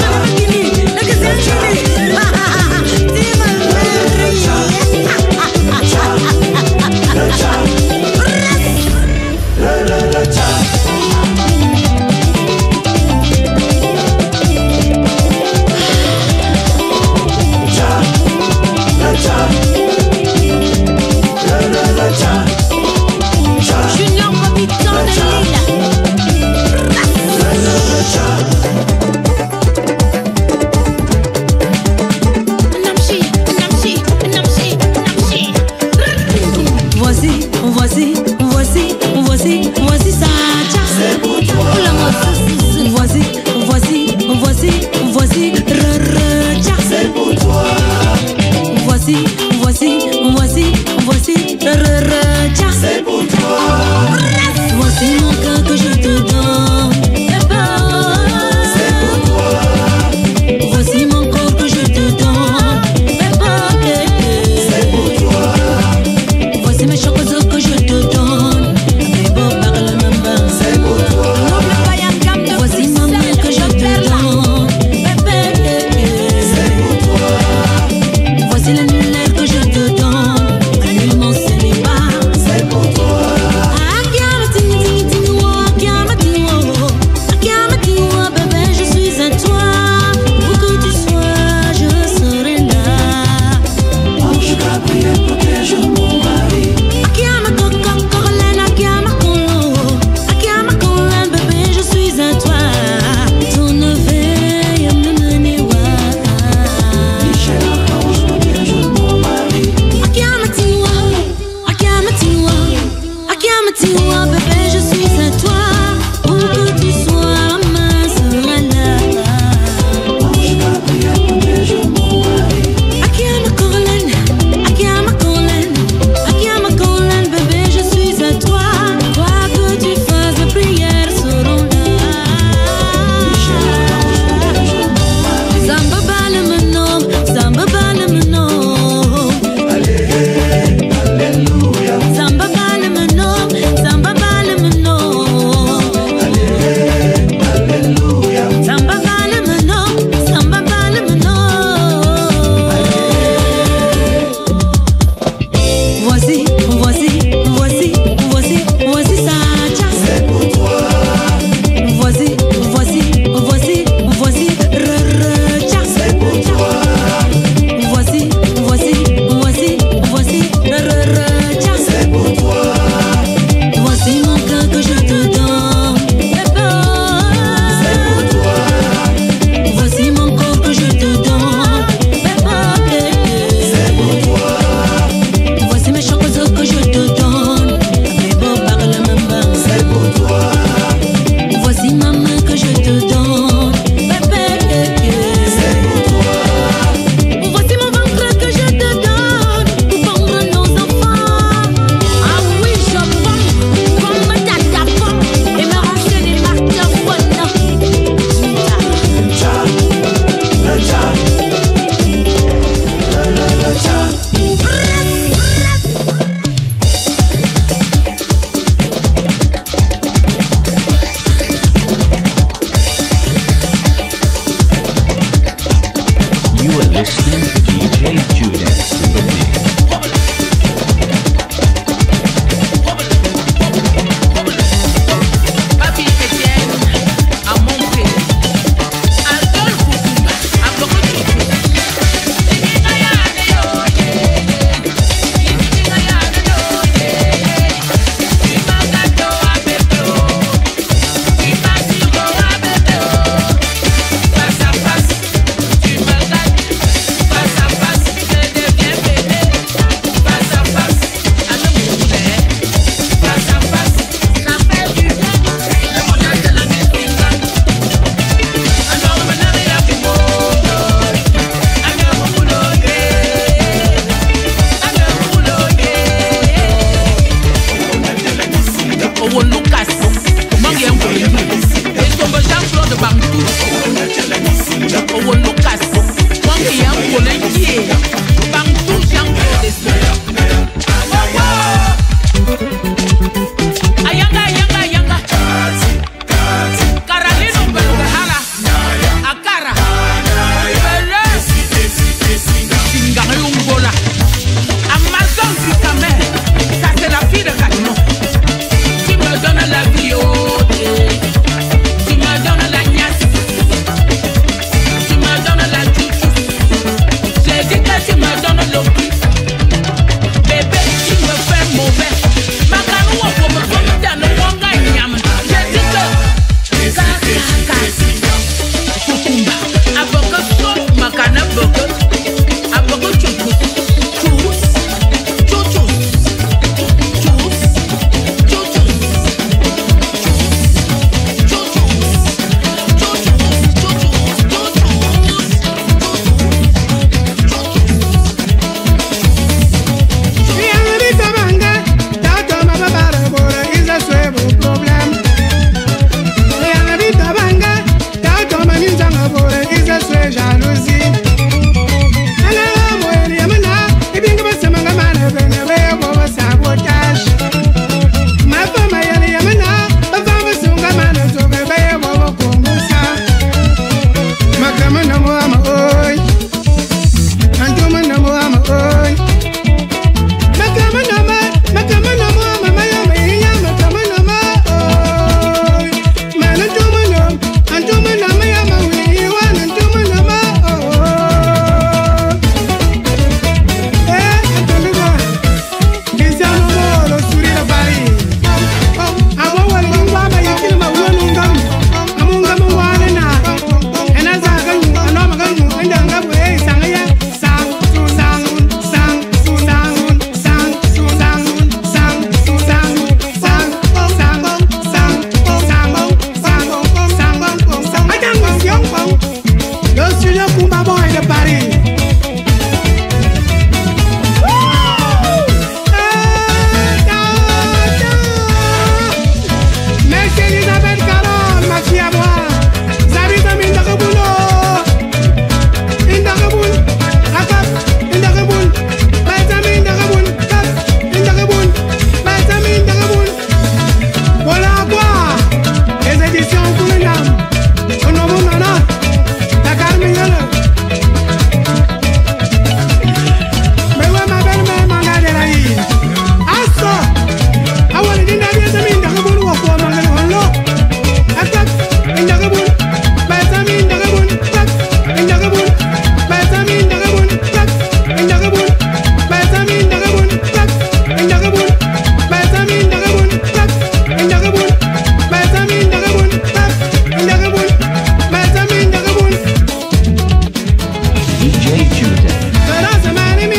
Junior Habitant de l'île. Voici, voici, voici, voici, voici ça. C'est pour toi. Voici, voici, voici, voici, c'est pour toi. Voici, voici, voici, voici, c'est pour toi. Voici mon cœur que je te donne. C'est pour toi. Voici mon corps que je te donne. C'est pour toi. Voici mes chocolats que je te donne. Mais bon, parle même pas. C'est pour toi. Voici ma main que je te donne. C'est pour toi. Voici l'annulaire que je te donne. Annule mon célibat. C'est pour toi. Bébé, je suis à toi. Où que tu sois, je serai là. Ange Gabriel, protège mon mari. Akiama Coco, Corolène, Akiama Colo. Akiama Colin, bébé, je suis à toi. Ton veille, Mnemenewa. Michel Archange, protège mon mari. Akiama Tiwa, Akiama Tiwa, Akiama Tiwa, bébé, je suis à toi. Où que tu sois, maman sera là. Ange Gabriel, protège mon mari. Akiama Corolène, Akiama Colin, Akiama Colin, bébé, je suis à toi. Quoi que tu fasses, les prières seront là. Zamba bale me nom, Zamba bale me nom. Alléluia. Zamba bale me nom, Zamba bale me nom. Alléluia. Zamba bale me nom, Zamba bale me nom. Voici, voici, voici, voici, voici ça. C'est pour toi. Voici, voici, voici, voici, re, re, tcha. C'est pour toi. Voici, voici, voici, voici, re, re, re, tcha. C'est pour toi. Voici mon cœur que je te donne. C'est pour toi. Voici mon corps que je te donne. C'est pour toi. Voici mes chocolats que je te donne. Mais bon, parle même pas. C'est pour toi. Voici ma main que je te donne. C'est pour toi. Voici mon ventre que je te donne. Pour pondre nos enfants. Ah oui, je vends comme ma tata pomme. Et me ranger des marques bonnes. Tcha, le tcha, le le le tcha. You are listening to D J Judex in the mix. Papi Etienne a montré Adolphe Koumba a beaucoup face à face, Judex.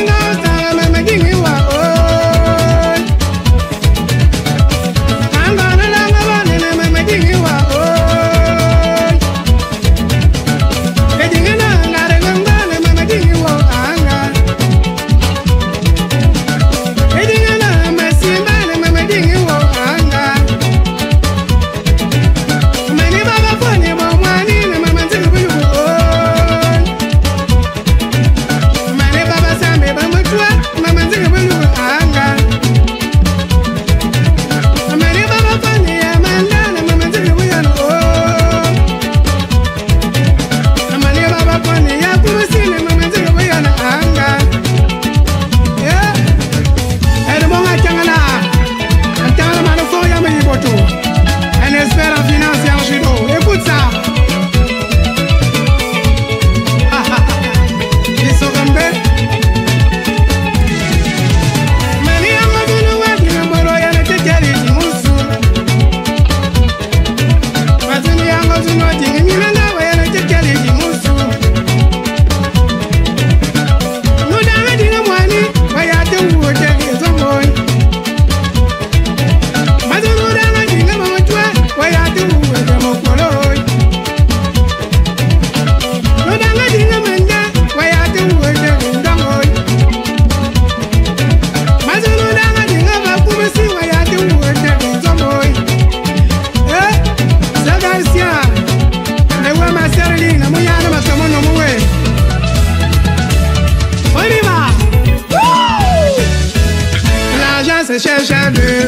s'achètent à deux.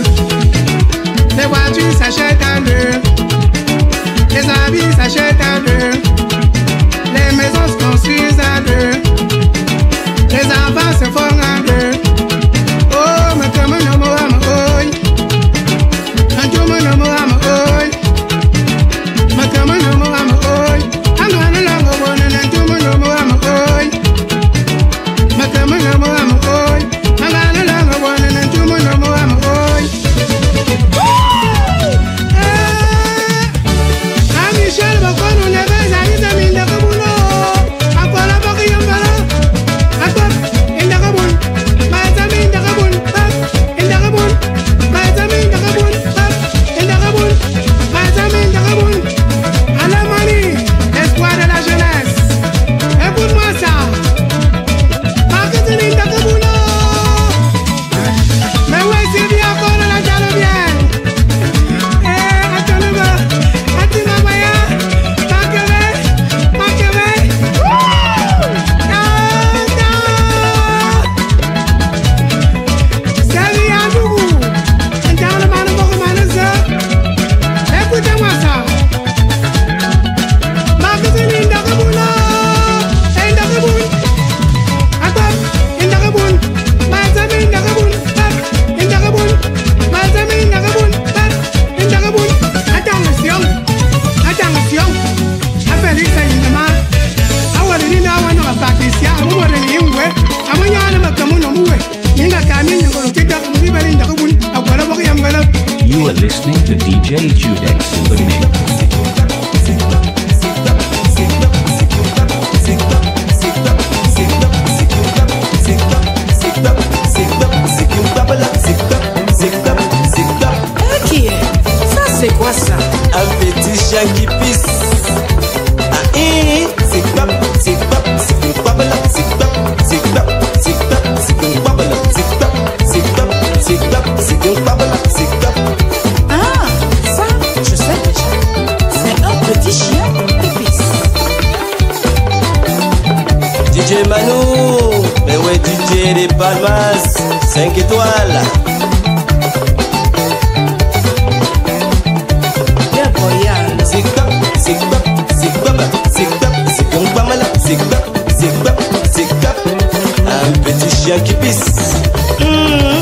Les voitures s'achètent à deux. Les habits s'achètent à deux. Les maisons se construisent à deux. Les enfants se font à deux. Oh, ma cama no mo ama oi. Ma cama no mo ama oi. Ma cama no mo ama oi. Anga no la mo bona na cama no mo ama oi. Ma cama no mo ama oi. Anga no la mo bona na cama no mo ama oi. Ah, Michel Bakono ne va jamais jamais de kabulo. Akola bakiyo mbala. Akop inda kabul. Ma zami inda kabul. Inda kabul. Ma zami inda kabul. Inda kabul. Ma zami inda kabul. À la Mali, l'espoir de la jeunesse. Écoute-moi ça. Pakistan inda kabulo. Mais ouais, c'est bien encore la jalo bien. Eh, attends-le. Attends-le, Maya. Pakele. Pakele. Salut à nous. Dans le mal, beaucoup mal, ça. Écoutez-moi ça. Pakistan inda kabulo. Inda kabul. Attends, inda kabul. Ma zami inda kabul. Inda kabul. Ma zami inda kabul. Inda kabul. Attention. Attention. Affaire ça inda ma. Awali ni na wana mapakisia. Amu wale ni ngwe. Amu nyana makamu no muwe. Ninga kami ni ngolo kita kumbi bali inda kabul. Akwala baki yamgala. You are listening to D J Judex in the mix. Qui est? Ça c'est quoi ça? Un petit chien qui pisse. Ah eh, c'est top, c'est top, c'est une bubble, c'est top, c'est top, c'est top, c'est une bubble, c'est top, c'est top, c'est top, c'est une bubble, c'est top. Ah, ça, je sais déjà. C'est un petit chien qui pisse. D J Manu, mais ouais D J les Palmas, cinq étoiles. C'est top, c'est top, c'est top, c'est top, c'est comme pas mal, c'est top, c'est top, c'est top. Un petit chien qui pisse. Mmh.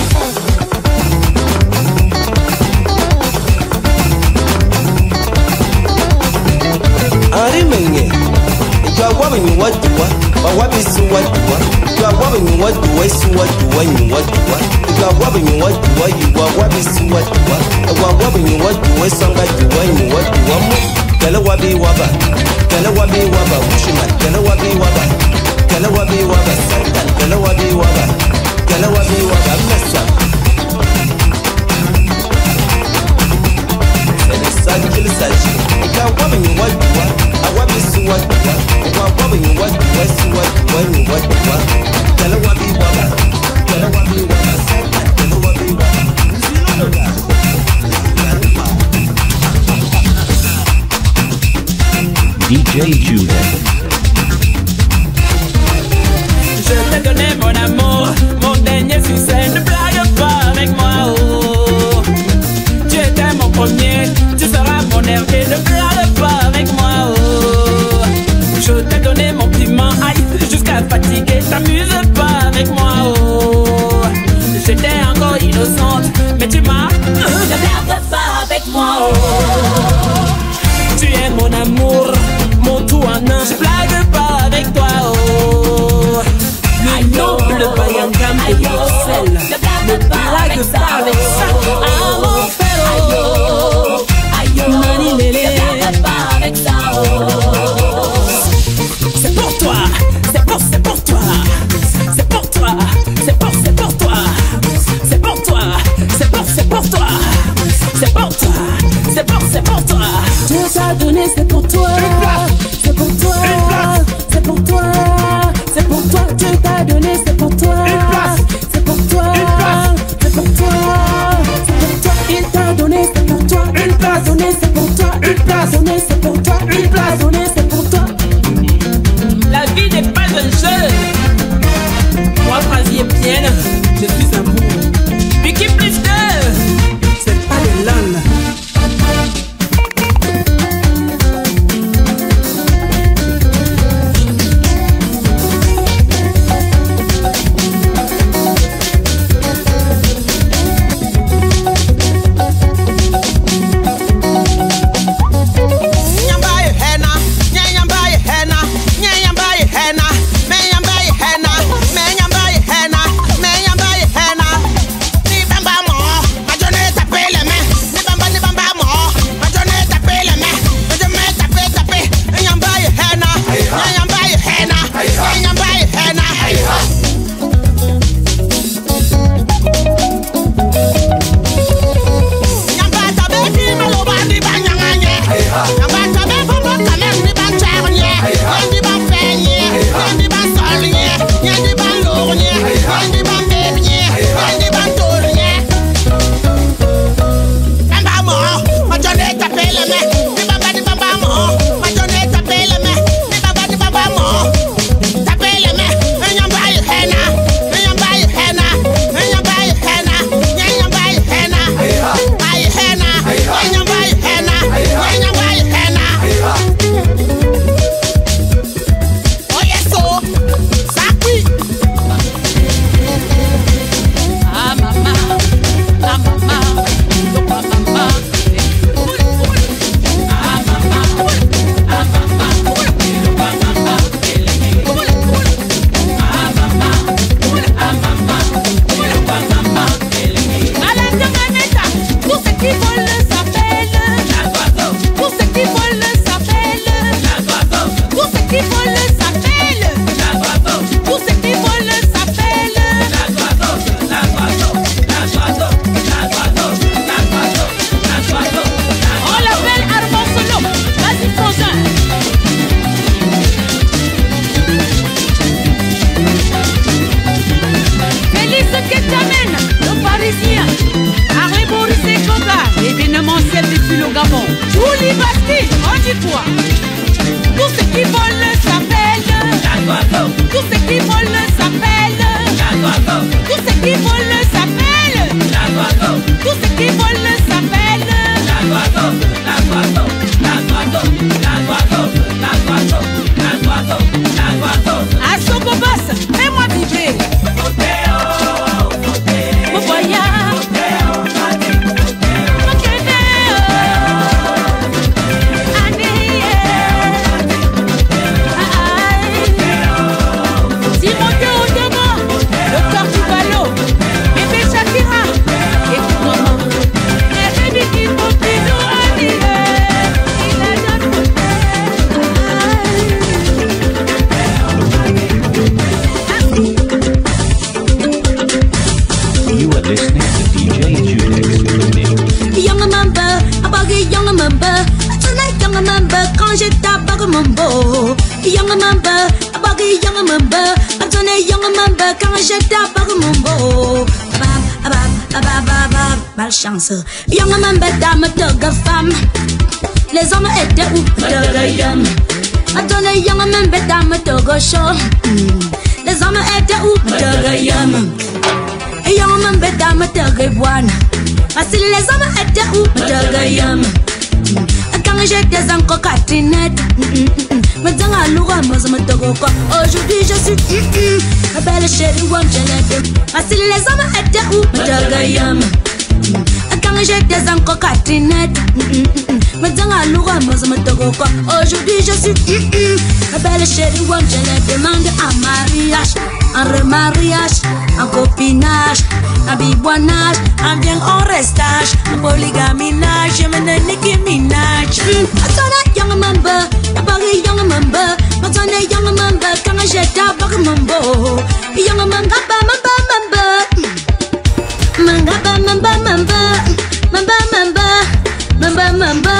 Henri Mengue, tu as voir une what tu vois, pas voir une sous what tu vois, tu as voir une what tu vois, sous what tu vois, une what tu vois, tu as voir une what tu vois, you vois voir une sous what tu vois, tu as voir une what tu vois, sans what tu vois, une what tu vois, moi, quelle wabi waba, quelle wabi waba, wushima, quelle wabi waba, Gala wabi waba santa, gala wabi waba, gala wabi waba messa. C'est le sang qu'il s'agit. Et quand wabi you what you want, I wabi su what you want. Et quand wabi you what you want, su what you want, you what you want. Gala wabi waba, gala wabi waba santa, gala wabi waba. D J Judex. Je t'ai donné mon amour, mon dernier succès. Ne blague pas avec moi, oh. Tu étais mon premier, tu seras mon dernier. Ne blague pas avec moi, oh. Je t'ai donné mon piment, aïe, jusqu'à fatiguer. T'amuse pas avec moi, oh. J'étais encore innocente, mais tu m'as. Ne blague pas avec moi, oh. Tu es mon amour, mon tout en un. Je blague pas avec toi, oh. Le noble Bayangam de Bruxelles. Ne blague pas avec ça. Ah mon frère, Mani Lélé. Ne blague pas avec ça, oh. C'est pour toi, c'est pour, c'est pour toi. C'est pour toi, c'est pour, c'est pour toi. C'est pour toi, c'est pour, c'est pour toi. quand je tape mon beau. Bab, bab, bab, bab, malchance. Young man, dame, toga femme. Les hommes étaient où? Toga yam. Attendez, young man, dame, toga show. Les hommes étaient où? Toga yam. Young man, dame, toga boine. Parce que les hommes étaient où? Toga yam. Quand j'étais en cocatinette, mais dans la lourde, moi je me togo quoi. Aujourd'hui je suis la belle chérie où je l'aide. Parce que les hommes étaient où? Toga quand j'étais en cocatinette, mais dans la lourde, moi je me togo quoi. Aujourd'hui je suis la belle chérie où je les demande en mariage, en remariage, en copinage, en biboinage, en bien en restage, en polygaminage, je me donne Nicki Minaj. Attendez, young member, Paris young member, attendez, young member, quand j'étais à Paris member, young member, member, member, member, member, member, member, member, member.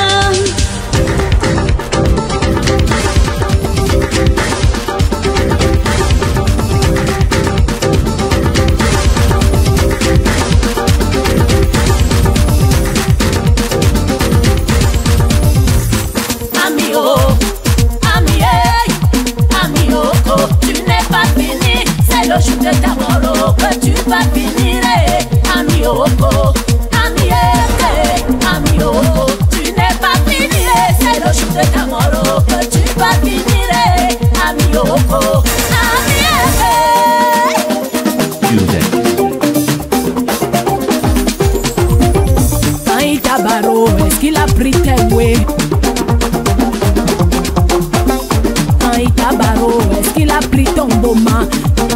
Le jour de ta mort que tu vas finir, ami Oko, ami Eke, ami Oko, tu n'es pas fini, c'est le jour de ta mort que tu vas finir, ami Oko, ami Eke. Quand Tabaro, est-ce qu'il a pris tes ouais? Quand Tabaro, est-ce qu'il a pris ton moment?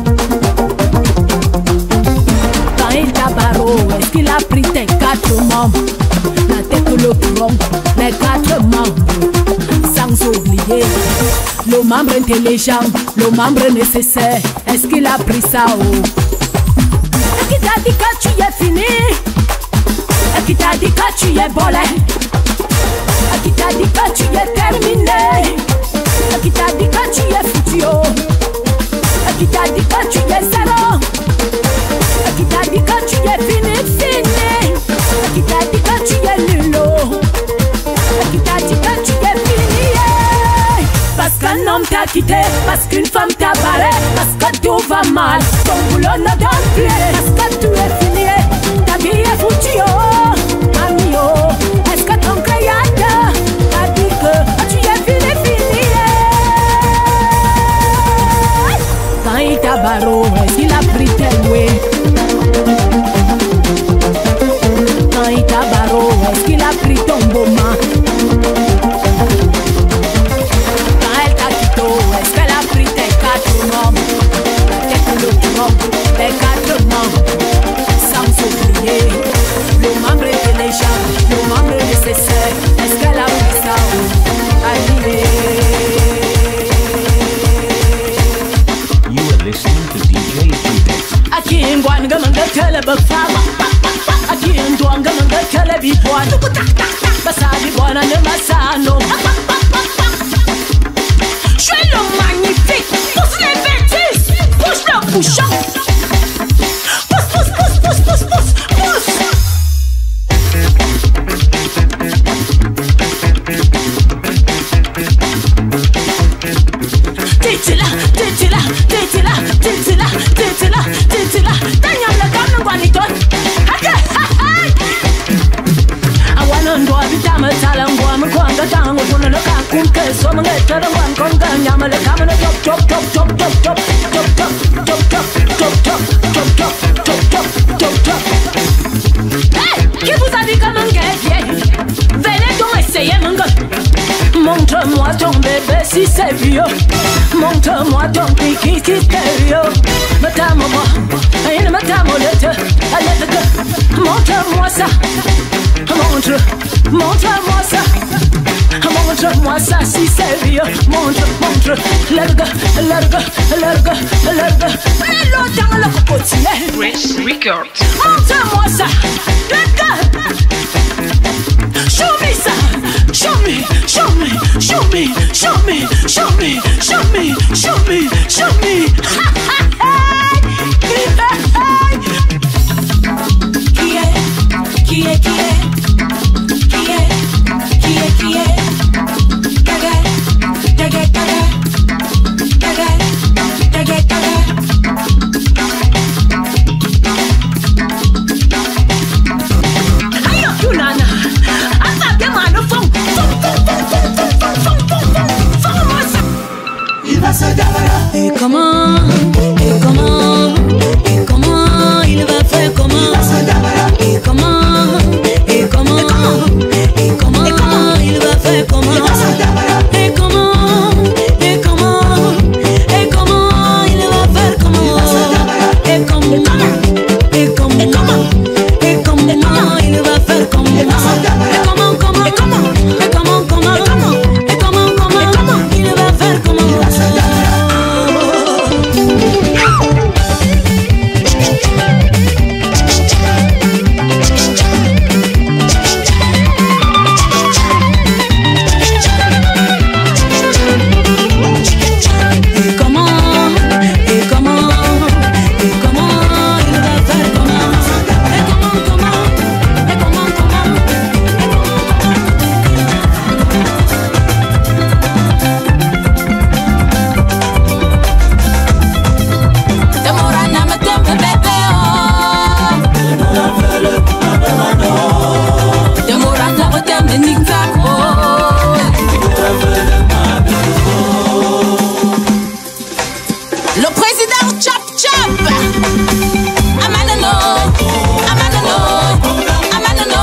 Est-ce qu'il a pris tes quatre membres? La tête, le tronc, les quatre membres. Sans oublier le membre intelligent, le membre nécessaire. Est-ce qu'il a pris ça? Oh? Est-ce qu'il t'a dit que tu es fini? Est-ce qu'il t'a dit que tu es volé? Est-ce qu'il t'a dit que tu es terminé? Est-ce qu'il t'a dit que tu es foutu? Est-ce qu'il t'a dit que tu es zéro? Qui t'a dit que tu es fini, fini? Qui t'a dit que tu es nul? Qui t'a dit que tu es fini? Parce qu'un homme t'a quitté, parce qu'une femme t'a barré, parce que tout va mal, ton boulot ne donne plus, parce que tout est fini, ta vie est foutue, oh, ami, oh. Est-ce que ton créateur t'a dit que tu es fini, fini? Quand il t'a barré, est-ce qu'il a pris tes loués? Quand il t'a barreau, est-ce qu'il a pris ton beau main? Quand elle t'a quitté, est-ce qu'elle a pris tes quatre membres? La tête, le tronc, les quatre membres. Sans oublier le membre intelligent, le membre nécessaire. Est-ce qu'elle a pris ça? Allez. You are listening to D J Judex. Aki ngwan gamanga kala bafama. Aki ndwan gamanga kala bibwan. Basadi bwana ne masano. Je suis le magnifique. Pousse les bêtises. Pousse le bouchon. Pousse, pousse, pousse, pousse, pousse, pousse, pousse. Titila, titila, titila, titila, titila, titila. Tanyam la gamna guanito. Awana ndo abitama tala ngwa mkwanga tango kuna loka kunke so mangeta ngwa konga nyama la gamna top top top top top top top top top top top top top top top top top. Hey, qui vous a dit comment gagner? Venez donc essayer mon gars. Montre-moi ton bébé si c'est vieux. Montre-moi ton piquet qui est vieux. Madame-moi, une madame-olette, allez, montre-moi ça. Montre, montre-moi ça. Montre-moi ça si c'est vieux. Montre, montre, larga, larga, larga, larga. Mets-le dans le cocotier. Grace Records. Montre-moi ça. Larga. Show me ça. Show me, show me, show me, show me, show me, show me, show me, show me. Ha ha ha. chop chop. Amanano, amanano, amanano.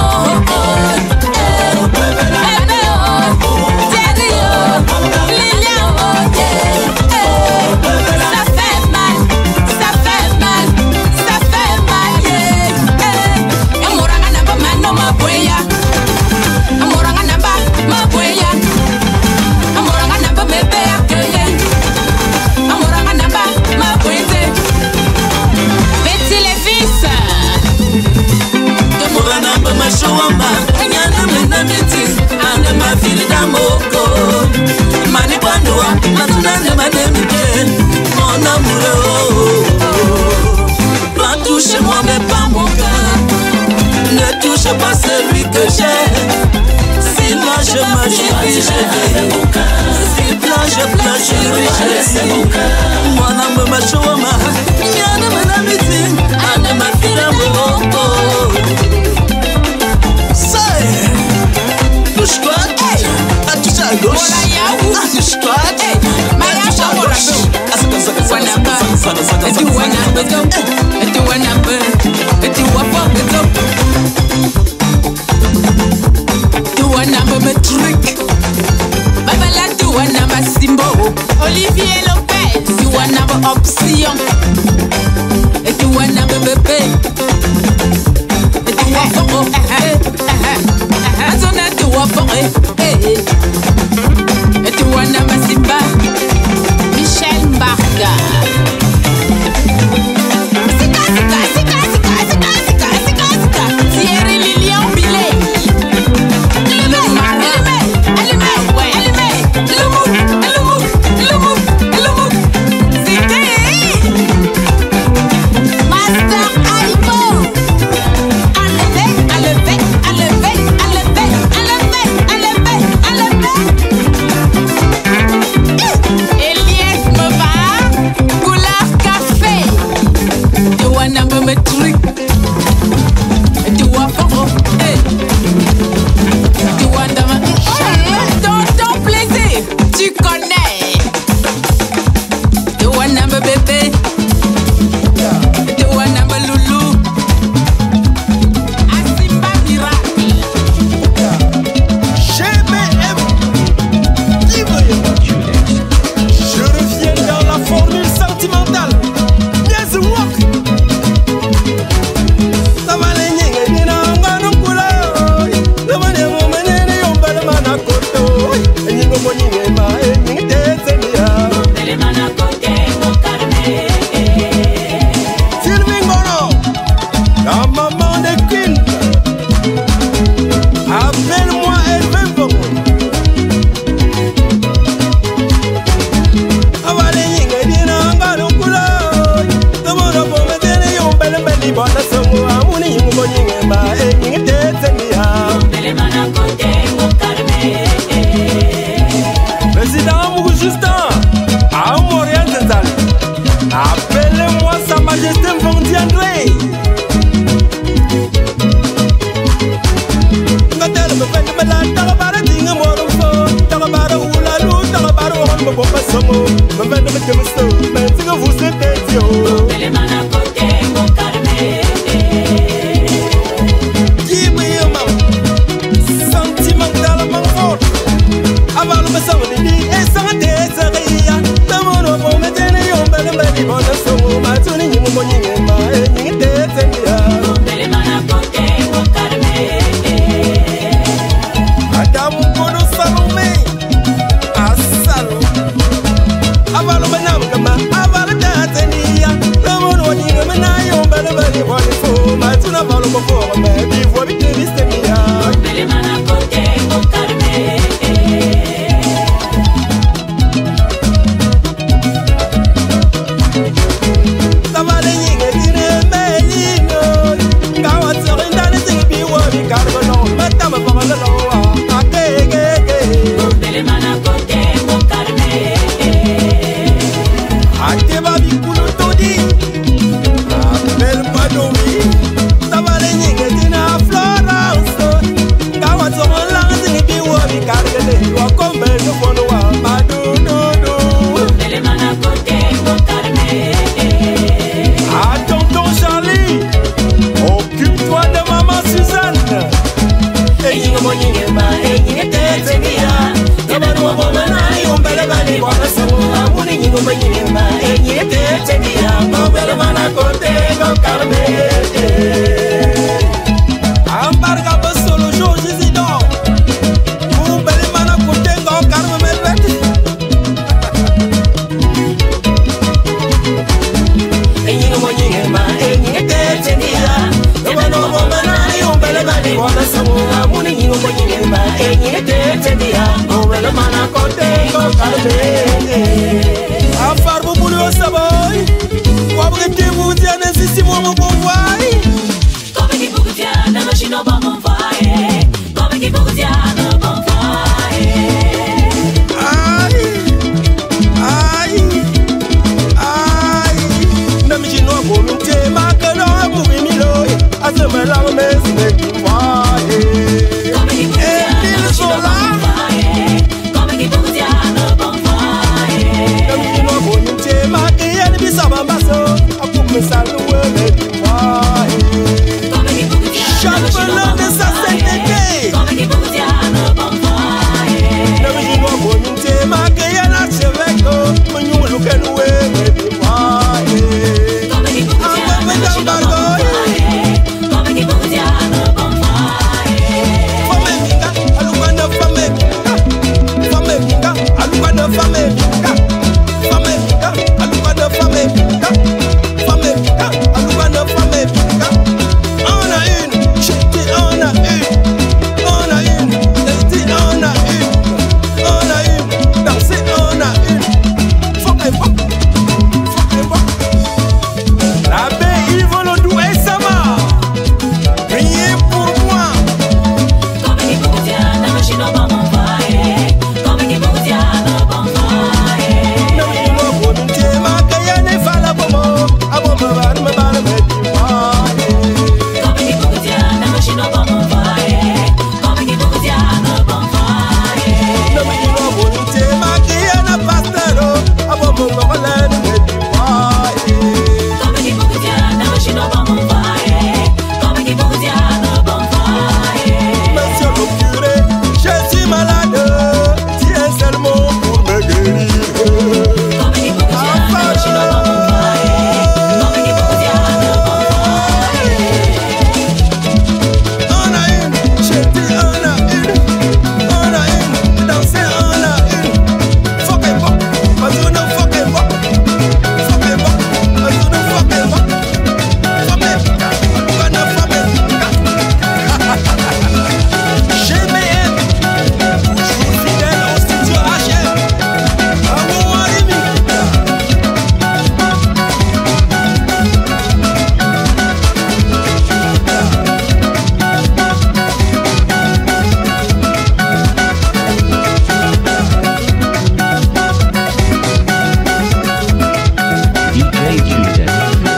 Bébé oh, Thierry oh, Lilian oh, yeah. Ça fait mal, ça fait mal, ça fait mal, yeah. Amoranga namba mano mabuya, amoranga namba mabuya, amoranga namba bébé akeye, amoranga namba mabuite. Betty les fils, amoranga namba mashowamba, nyana mena meti, ane mafili damoko, mani bandwa, matunane manemike, mon amoureux. Pas toucher moi mais pas mon cœur. Ne touche pas celui que j'ai. Si moi je me suis je vais. Si plein je pleure, je lui je moi n'aime ma chouama. Yana ma namiti, ane ma fila moko. Say, touche-toi, à touche à gauche. Ah, touche-toi, à touche à gauche. Ah, c'est comme ça que ça va, ça va, ça va, ça va, ça va. et tu wanna burn, et tu wanna fuck it up. Tu wanna me truc, babala tu wanna ma simbo. Olivier Lopez, tu wanna me option, et tu wanna me bébé, et tu wanna fuck oh, eh eh, azona tu wanna fuck eh, et tu wanna ma simba, Michel Mbarga. Thierry Lilian Billet. Allumez, allumez, allumez, ouais, allumez. Le mou, le mou, le mou, le mou. C'était Master Aïbo. Allumez, allumez, allumez, allumez, allumez, allumez, allumez. Elias me va, couleur café. Tu wanna me truc. Tu vois pas, hey. Tu vois dans ma dans ton plaisir, tu connais. Tu vois n'a me bébé, tu vois n'a me loulou. Asimba miracle. G B M. Je reviens dans la formule sentimentale. Yes, walk. Appelez-moi Sa Majesté Mvondi André. Ngatel me fende me la tagabara dinga morum fo, tagabara ulalu, tagabara on me bomba somo, me fende me kemisto, me tinga vuse tetio. Telemana kote mo karme. Give me your mouth, sentimental man fort. Avalu me somo ni e sangate saria, tamono mo me tene yombele me di bona somo, ma tuni ni mo nyinge ma e nyinge tetio. Telemana kote mo karme. Adamu kono salome, asalo. Avalu me nam kama, avalu tatenia, tamono nyinge me na yombele me di bona somo, ma tuna avalu mo fo me di vo bi te bistemia. Telemana kote mo karme. Appelle pas Domi, ça va les Yenye te te dia Owele mana kote ko kalbe Afar bu bulu saboy Wabre te bu diane sisi mo mo boy Come che bucutiana ma ci no ba mon fai Come che bucutiana bon fai Ai Ai Ai Nami ci no volonté ma que no bu mi lo Azeme la me se ki fai Come che bucutiana ma ci no ba mon fai Come che bucutiana bon fai Nami ci no volonté ma que yen bi saba baso Apu me salu we ki fai Come che bucutiana ma ci no ba mon fai Come che bucutiana bon fai Nami ci no volonté ma que yen a cheveko Menyu lu ken we ki fai Come che bucutiana ma ci no ba mon fai Come che bucutiana bon fai Fame minga, alukwana fame minga Fame minga, alukwana fame minga Fame minga, alukwana fame minga Fame minga, alukwana fame minga On a une, chéti on a une On a une, lady on a une On a une, danser on a une Fuck et fuck, fuck et fuck La baie Yves Lodou et Sama Priez pour moi Come che bucutiana ma ci no ba mon fai Come che bucutiana bon fai Nami ci no volonté ma que yene fala bomo Abomo bar me bar me di fai Come che bucutiana ma ci no ba mon fai Come che bucutiana bon fai Nami ci no volonté ma que yene pastero Abomo bar me di fai Come che bucutiana ma ci no ba mon fai Come che bucutiana bon fai Monsieur le curé, je suis malade Tu es seulement pour me guérir Come che bucutiana ma ci no ba mon fai Come che bucutiana bon fai On a une, chéti on a une On a une, danser on a une Fuck et fuck, Mazuno fuck et fuck Fuck et fuck, Mazuno fuck et fuck Fame minga, alukwana fame minga G B M, toujours fidèle au studio H M Amour Arimi D J Judas.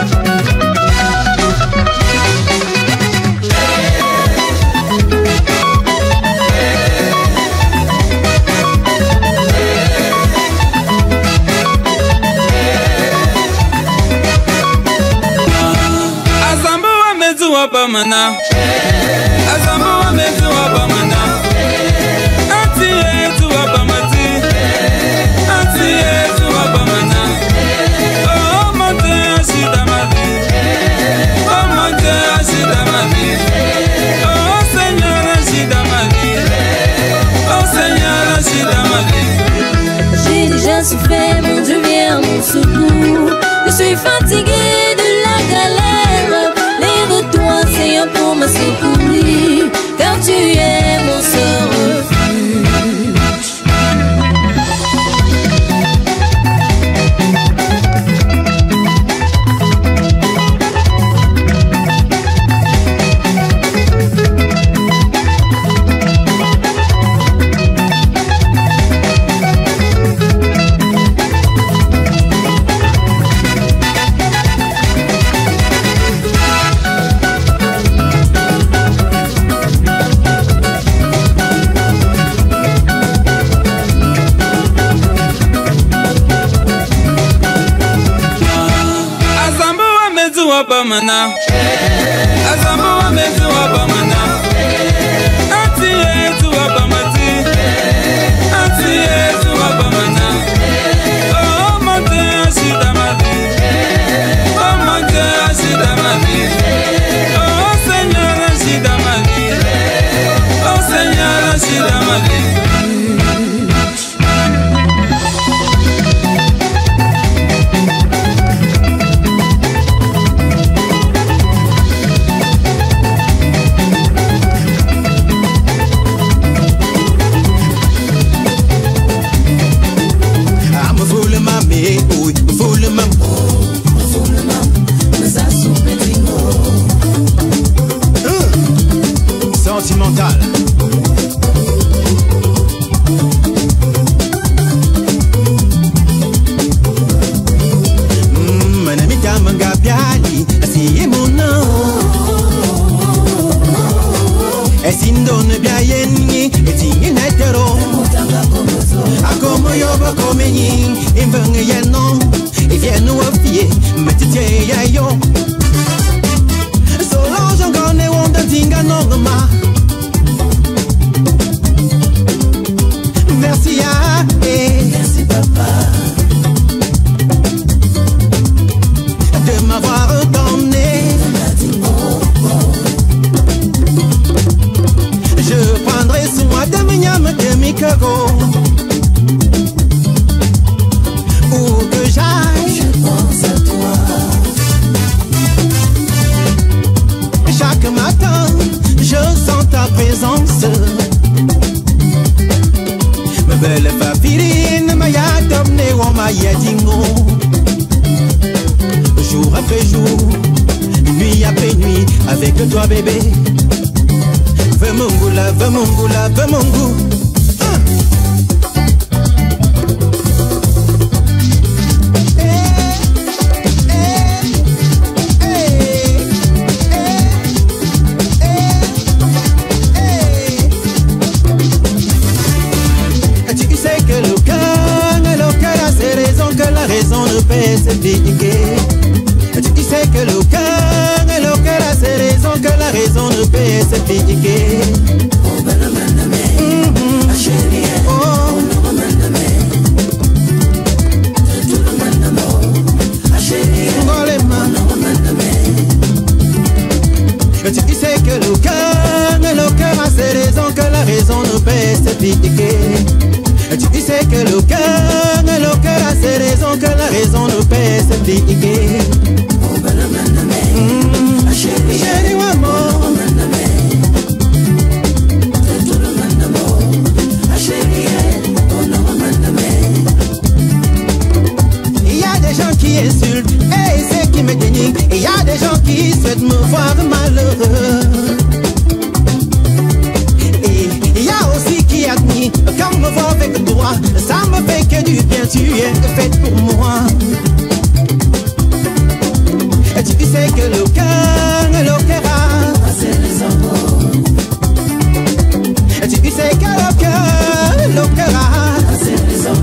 Azambo wa mezu wa bamana Azambo wa mezu wa bamana Anti yezu wa bamati Anti yezu wa bamana Oh mon Dieu ashida mabi Oh mon Dieu ashida mabi Oh Seigneur ashida mabi Oh Seigneur ashida mabi J'ai déjà souffert, mon Dieu viens à mon secours. Je suis fatigué de la galère. Lève-toi, Seigneur, pour me secourir, car tu es mon seul refuge. bamana Azambo wa mezu wa bamana Anti yezu wa bamati Anti yezu wa bamana Oh mon Dieu ashida mabi Oh mon Dieu ashida mabi Oh Seigneur ashida mabi Oh Seigneur ashida mabi biali, si mon nom. E sindone biayenni, e tingi netero. A como yo va come yin, in venge yeno. E vienu a fie, metite ya yo. So long j'en connais wonder tinga no ma. Merci à eh. Merci papa de m'avoir donné. Je prendrai soin de mes nyam de mes cagots. Où que j'aille, je pense à toi. Chaque matin, je sens ta présence. Ma belle papirine, ma yadomne ou ma yadingo. Jour après jour, nuit après nuit, avec toi bébé. Veux mon goût là, veux mon goût là, veux mon goût. Tu sais que le cœur et le cœur a ses raisons, que la raison ne peut s'expliquer. Oh, belle maname, ma chérie, oh, non maname, tout le manamo, ma chérie, non maname. Tu sais que le cœur et le cœur a ses raisons, que la raison ne peut s'expliquer. Tu sais que le cœur et le cœur a ses raisons, que la raison ne peut s'expliquer. Oh, belle maname, ma chérie, chérie, maman. Il y a des gens qui insultent et c'est qui me dénigrent. Il y a des gens qui souhaitent me voir malheureux. Et il y a aussi qui admirent quand me voit avec toi. Ça me fait que du bien, tu es faite pour moi. Et tu sais que le cœur, le cœur a ses raisons. Et tu sais que le cœur, le cœur a ses raisons.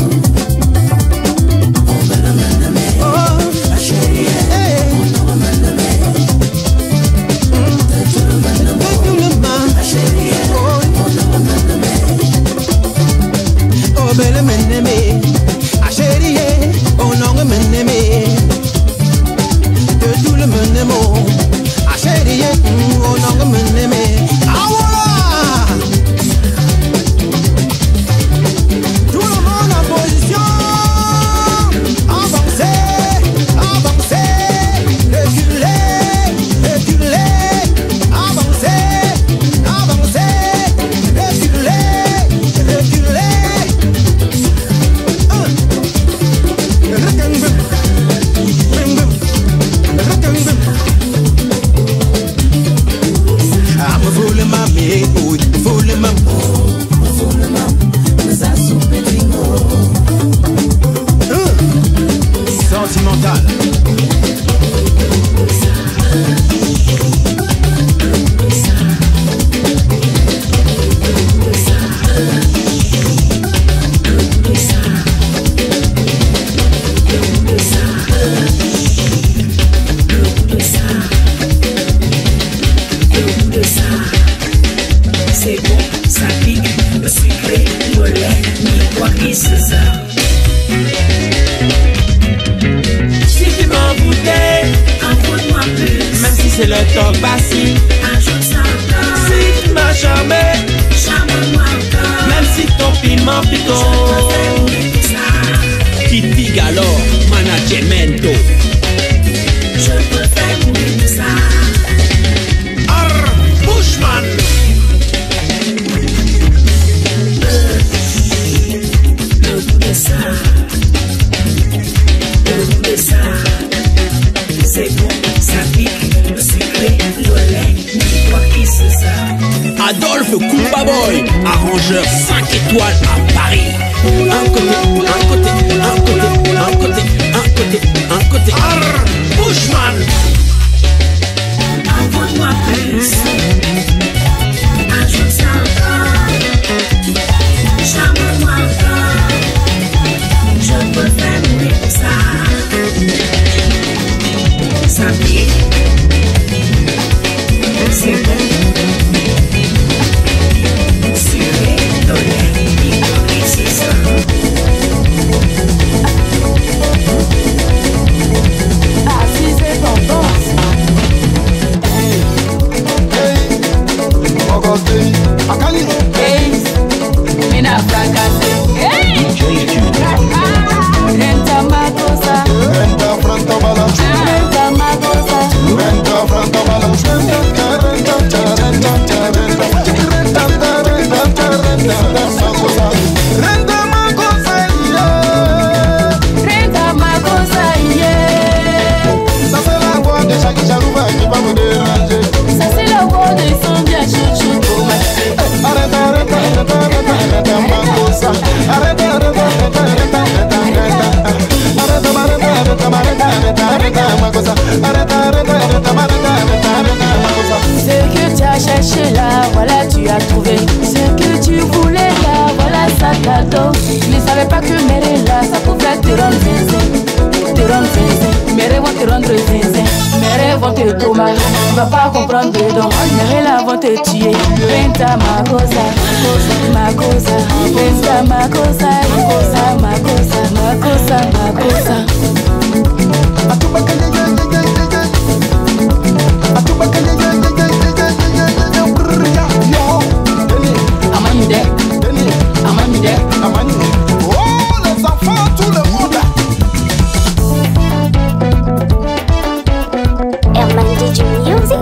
Oh, ma chérie, oh, ma chérie, oh, belle meneme, ma chérie, oh non meneme, de tout le menemo, ma chérie, oh non meneme, ah voilà, tout le monde en position, avancez, avancez, reculez, reculez, avancez, avancez, reculez, reculez. I'm a fool in my mood, fool in my mood, fool in my mood, mas a super sentimental. C'est bon, ça pique, le sucré, le lait, ni quoi qui se ça. Si tu m'en voudrais, envoie-moi plus. même si c'est le temps passé, ajoute ça encore. Si tu m'as charmé, charme-moi encore. même si ton piment piquant, je peux faire mourir tout ça. Kitty Galore, management. Je peux faire mourir tout ça. Arr, Bushman. Le goût de ça, le goût de ça, c'est bon, ça pique, le sucré, le lait, ni quoi qui se ça. Adolphe Kumbaboy, arrangeur cinq étoiles à Paris. Un côté, un côté, un côté, un côté, un côté, un côté. Arr, Bushman. Saint-Pierre. C'est bon. Sucré, lolé, et c'est ça. Assise et tendance. Hey, mina fracassé. Hey, renta magosa. Renta franta bala. Renta magosa. Renta franta bala. Renta renta renta renta renta renta magosa. Renta magosa yeah. Renta magosa yeah. Ça c'est la voix de chaque chalouba qui va me déranger. Ça c'est la voix de son bien chouchou pour m'acheter. Arrête arrête arrête arrête arrête magosa. Arrête arrête arrête arrête arrête ce que tu as cherché là, voilà tu as trouvé. Ce que tu voulais là, voilà ça cadeau. Tu ne savais pas que Méré là, ça pouvait te rendre zinzin. Te rendre zinzin, Méré vont te rendre zinzin. Méré vont te dommager, tu vas pas comprendre dedans. Méré là vont te tuer. Renta ma cosa, ma cosa, renta ma cosa, ma cosa, ma cosa, ma cosa, ma cosa. Oh les enfants, tout le monde. Herman D J Music.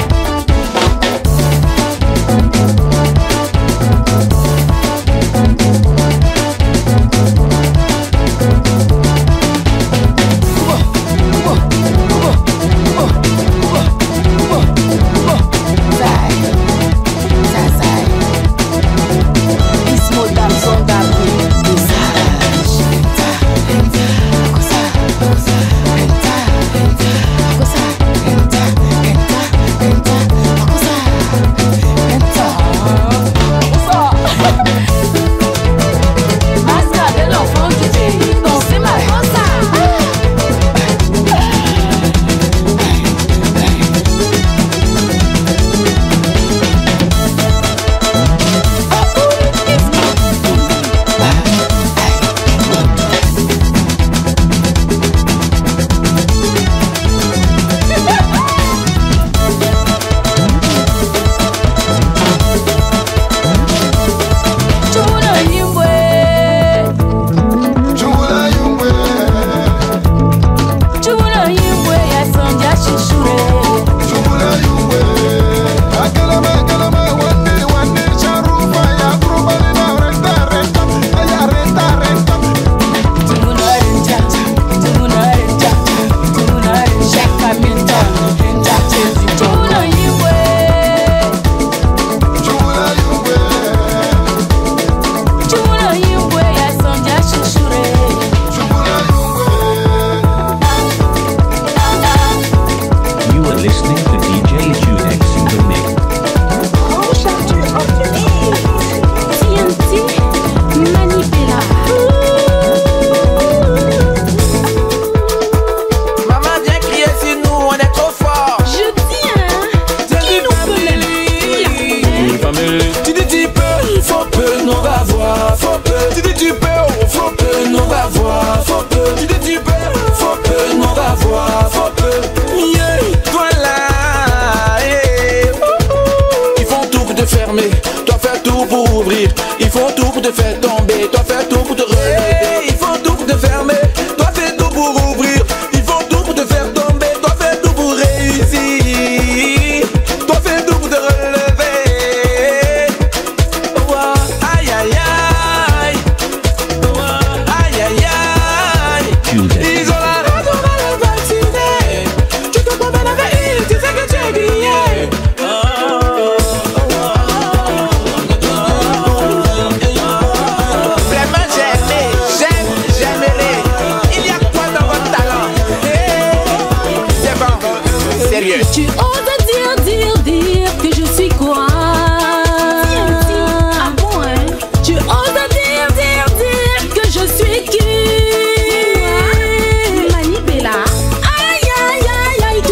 Ils font tout pour te faire tomber, toi faire tout pour te relever. Ils font tout pour te fermer, toi fais tout pour ouvrir. Ils font tout pour te faire tomber, toi fais tout pour réussir. Toi fais tout pour te relever. Oh, aïe aïe aïe. Oh, aïe aïe aïe. Ils ont la raison de le vacciner. Tu te promènes avec ils, tu sais que tu es grillé. Tu oses dire, dire, dire que je suis quoi? Ah bon, hein? Tu oses dire, dire, dire que je suis qui? Mani Bella. Aïe, aïe, aïe, aïe,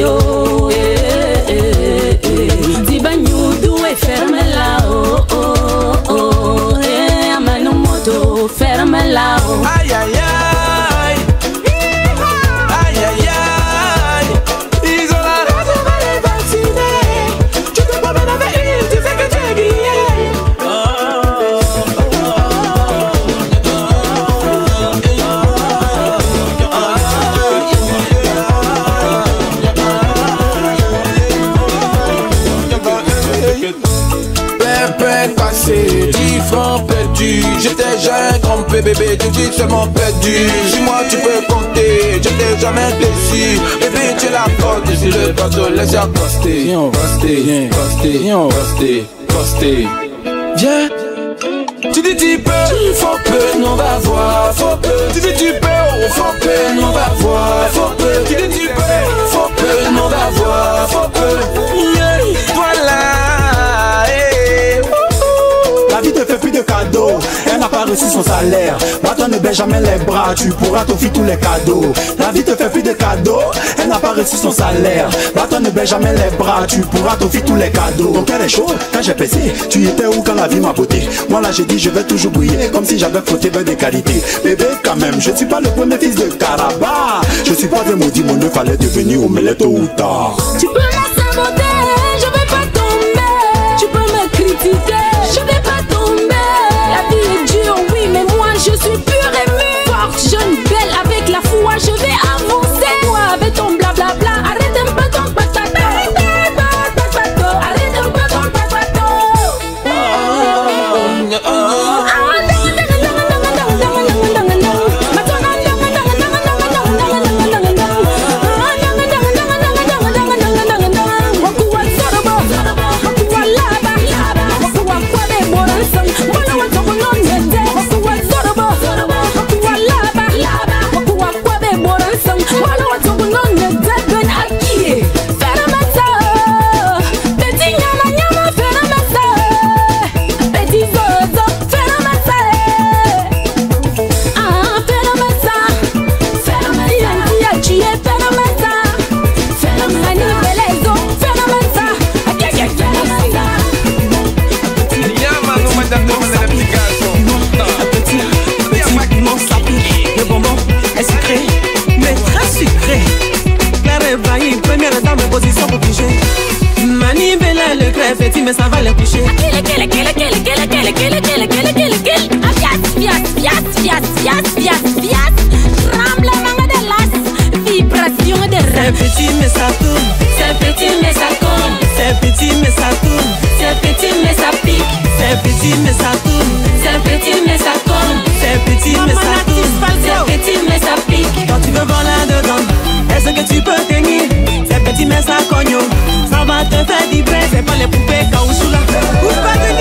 yo. Eh, eh, eh. Di bagnudo e fermela, oh, oh, oh. Eh, amano moto, fermela, oh. Aïe, aïe, aïe. Aïe, aïe, aïe. Ils ont la race de les vacciner. Tu te promènes avec lui, tu sais que tu es grillé. Peine passé, dix francs perdus. J'étais jeune, trompé bébé, tu dis seulement perdu. Si moi tu peux compter, je t'ai jamais déçu. Bébé tu es la porte, si le bateau laisse accoster. Viens, poster, poster, viens, poster, poster. Viens. Tu dis tu peux, faut peu, non va voir, faut peu. Tu dis tu peux, oh, faut peu, non va voir, faut peu. Tu dis tu peux, faut peu, non va voir, faut peu. Yeah, voilà. La vie te fait plus de cadeaux, elle n'a pas reçu son salaire. Maintenant ne baisse jamais les bras, tu pourras t'offrir tous les cadeaux. La vie te fait plus de cadeaux, elle n'a pas reçu son salaire. Maintenant ne baisse jamais les bras, tu pourras t'offrir tous les cadeaux. Ton cœur est chaud, quand j'ai baissé, tu étais où quand la vie m'a beauté? Moi là j'ai dit je vais toujours briller, comme si j'avais frotté vers des qualités. Bébé quand même, je suis pas le premier fils de Caraba. Je suis pas un maudit, mon Dieu fallait devenir omelette tôt ou tard. Tu peux me saboter, je vais pas tomber. Tu peux me critiquer, je vais pas tomber. La vie est dure, oui, mais moi je suis pure et mûre. Forte, jeune, belle, avec la foi, je vais avancer. Toi, avec ton blablabla, arrête un peu ton patato. Arrête un peu ton patato. Première dame, position pour piger. Mani Bella, le crève, et mais ça va le coucher. Kill, kill, kill, kill, kill, kill, kill, kill, kill, kill, kill, kill. Ah, fiat, fiat, fiat, fiat, fiat, fiat, fiat. Tremblement de l'as, vibration de rêve. C'est petit mais ça tourne, c'est petit mais ça compte. c'est petit mais ça tourne, C'est petit mais ça pique. c'est petit mais ça tourne, C'est petit mais ça compte. c'est petit mais ça tourne, C'est petit mais ça pique. quand tu veux voir là-dedans, est-ce que tu peux tenir? C'est petit mais ça cogne, ça va te faire vibrer. C'est pas les poupées caoutchouc là, ou pas de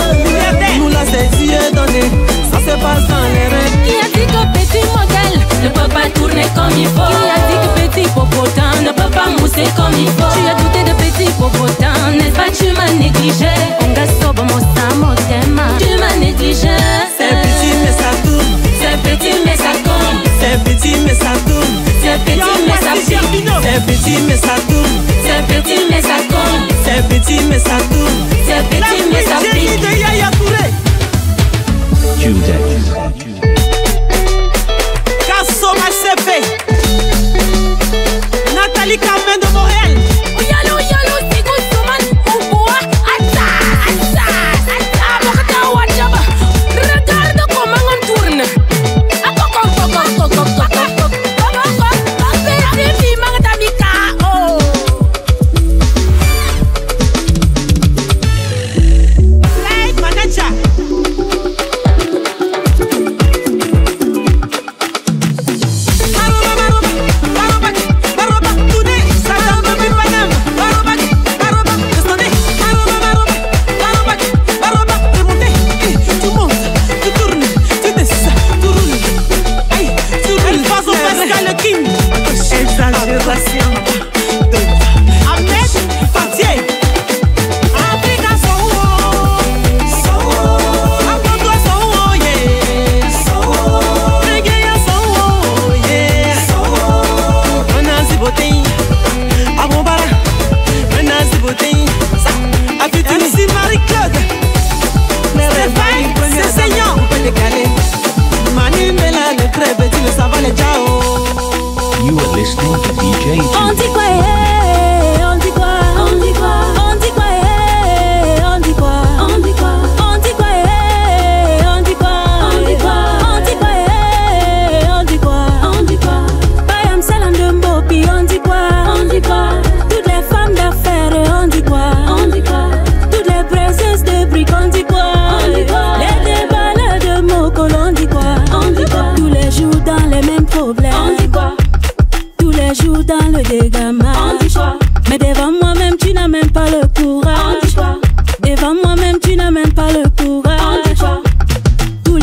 dix. Nous là c'est Dieu donné, ça se passe dans les rêves. Qui a dit que petit modèle ne peut pas tourner comme il faut? Qui a dit que petit popotin ne peut pas mousser comme il faut? Tu as douté de petit popotin, n'est-ce pas? Tu m'as négligé. On gasobe mon sang, mon thème. Tu m'as négligé. C'est petit mais ça tourne, C'est petit mais ça compte. c'est petit mais ça tourne, C'est petit mais ça pique. c'est petit mais ça tourne, C'est petit mais ça compte. c'est petit mais ça tourne, C'est petit mais ça pique. de Yaya Touré. Judex. Kassoma C P, Nathalie Carmen de Montréal. Oyalo, oyalo, sigo suman, uboa, ata, ata, ata, bokata wajaba. Regarde comment on tourne. Ako, ko, ko, ko, ko, ko, ko, ko, ko, ko, ko, ko, petit fille, mangata bika, oh. Flight manager. I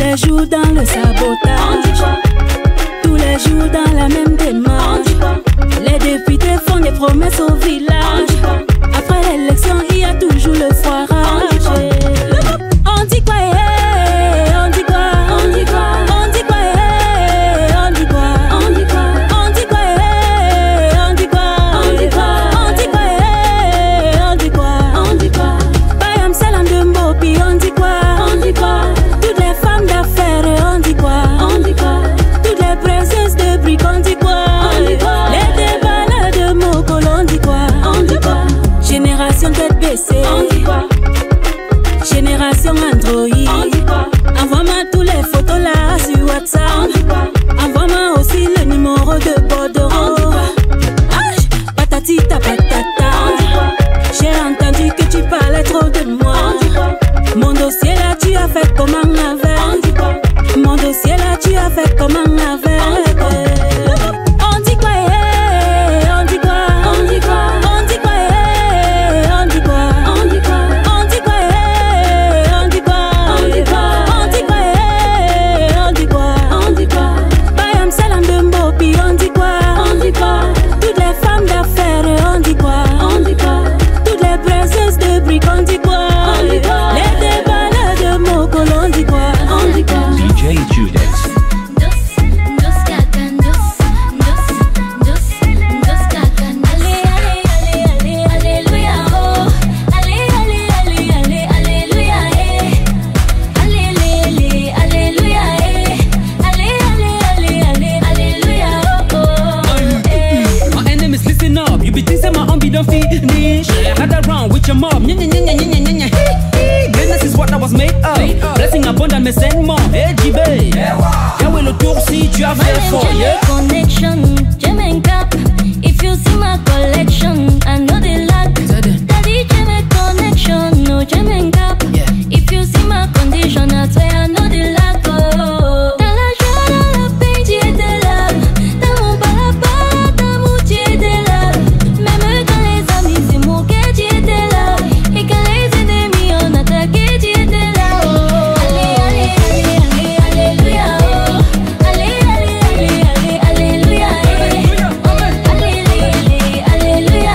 les jours dans le sabotage, tous les jours dans la même démarche. Les députés font des promesses au village. Après l'élection, il y a toujours le foirage. On dit quoi, eh, on dit quoi, on dit quoi, on dit quoi, eh, on dit quoi, on dit quoi, on dit quoi, eh, on dit quoi, on dit quoi, on dit quoi, eh, on dit quoi, on dit quoi. Bayam salam de Mbopi, on dit quoi, on dit quoi. Toutes les femmes d'affaires, on dit quoi, on dit quoi. Toutes les princesses de briques, on dit quoi, on dit quoi. Les déballeurs de Mogol, on dit quoi, on dit quoi. Génération tête baissée, on dit quoi. Génération Android, on dit quoi. Envoie-moi tous les photos là sur WhatsApp, on dit quoi. Envoie-moi aussi le numéro de Bordeaux. Ah, patati ta patata, on dit quoi. J'ai entendu que tu parlais trop de moi, on dit quoi. Mon dossier là tu as fait comme un avec, on dit quoi. Mon dossier là tu as fait comme un avec. On dit quoi, eh, on dit quoi, on dit quoi, on dit quoi, eh, on dit quoi, on dit quoi, on dit quoi, eh, on dit quoi, on dit quoi, on dit quoi, eh, on dit quoi, on dit quoi. Bayam salam de Mbopi, on dit quoi, on dit quoi. Toutes les femmes d'affaires, on dit quoi, on dit quoi. Toutes les princesses de briques, on dit quoi, on dit quoi. Les déballeurs de Mogol, on dit quoi, on dit quoi. D J Judex. My enemies, listen up. You be thinking my arm be done finish. Had around with your mob. Nya, nya, nya, nya, nya, nya, nya. Greatness is what I was made of. Blessing abundant, mais sainement. Hey, J B. Yahweh le tour si tu as fait fort. Yeah. Connection, Jam Cap. If you see my collection, I know they lack. Daddy, Jam connection, no Jam Cap. If you see my condition, I swear I know they lack. Oh. Dans la joie, dans la peine, tu étais là. Dans mon balaba, dans mon tu étais là. Même quand les amis se moquaient, tu étais là. Et quand les ennemis ont attaqué, tu étais là. Oh. Allez, allez, allez, allez, alléluia. Oh. Allez, allez, allez, allez, alléluia. Oh. Allez, allez, alléluia.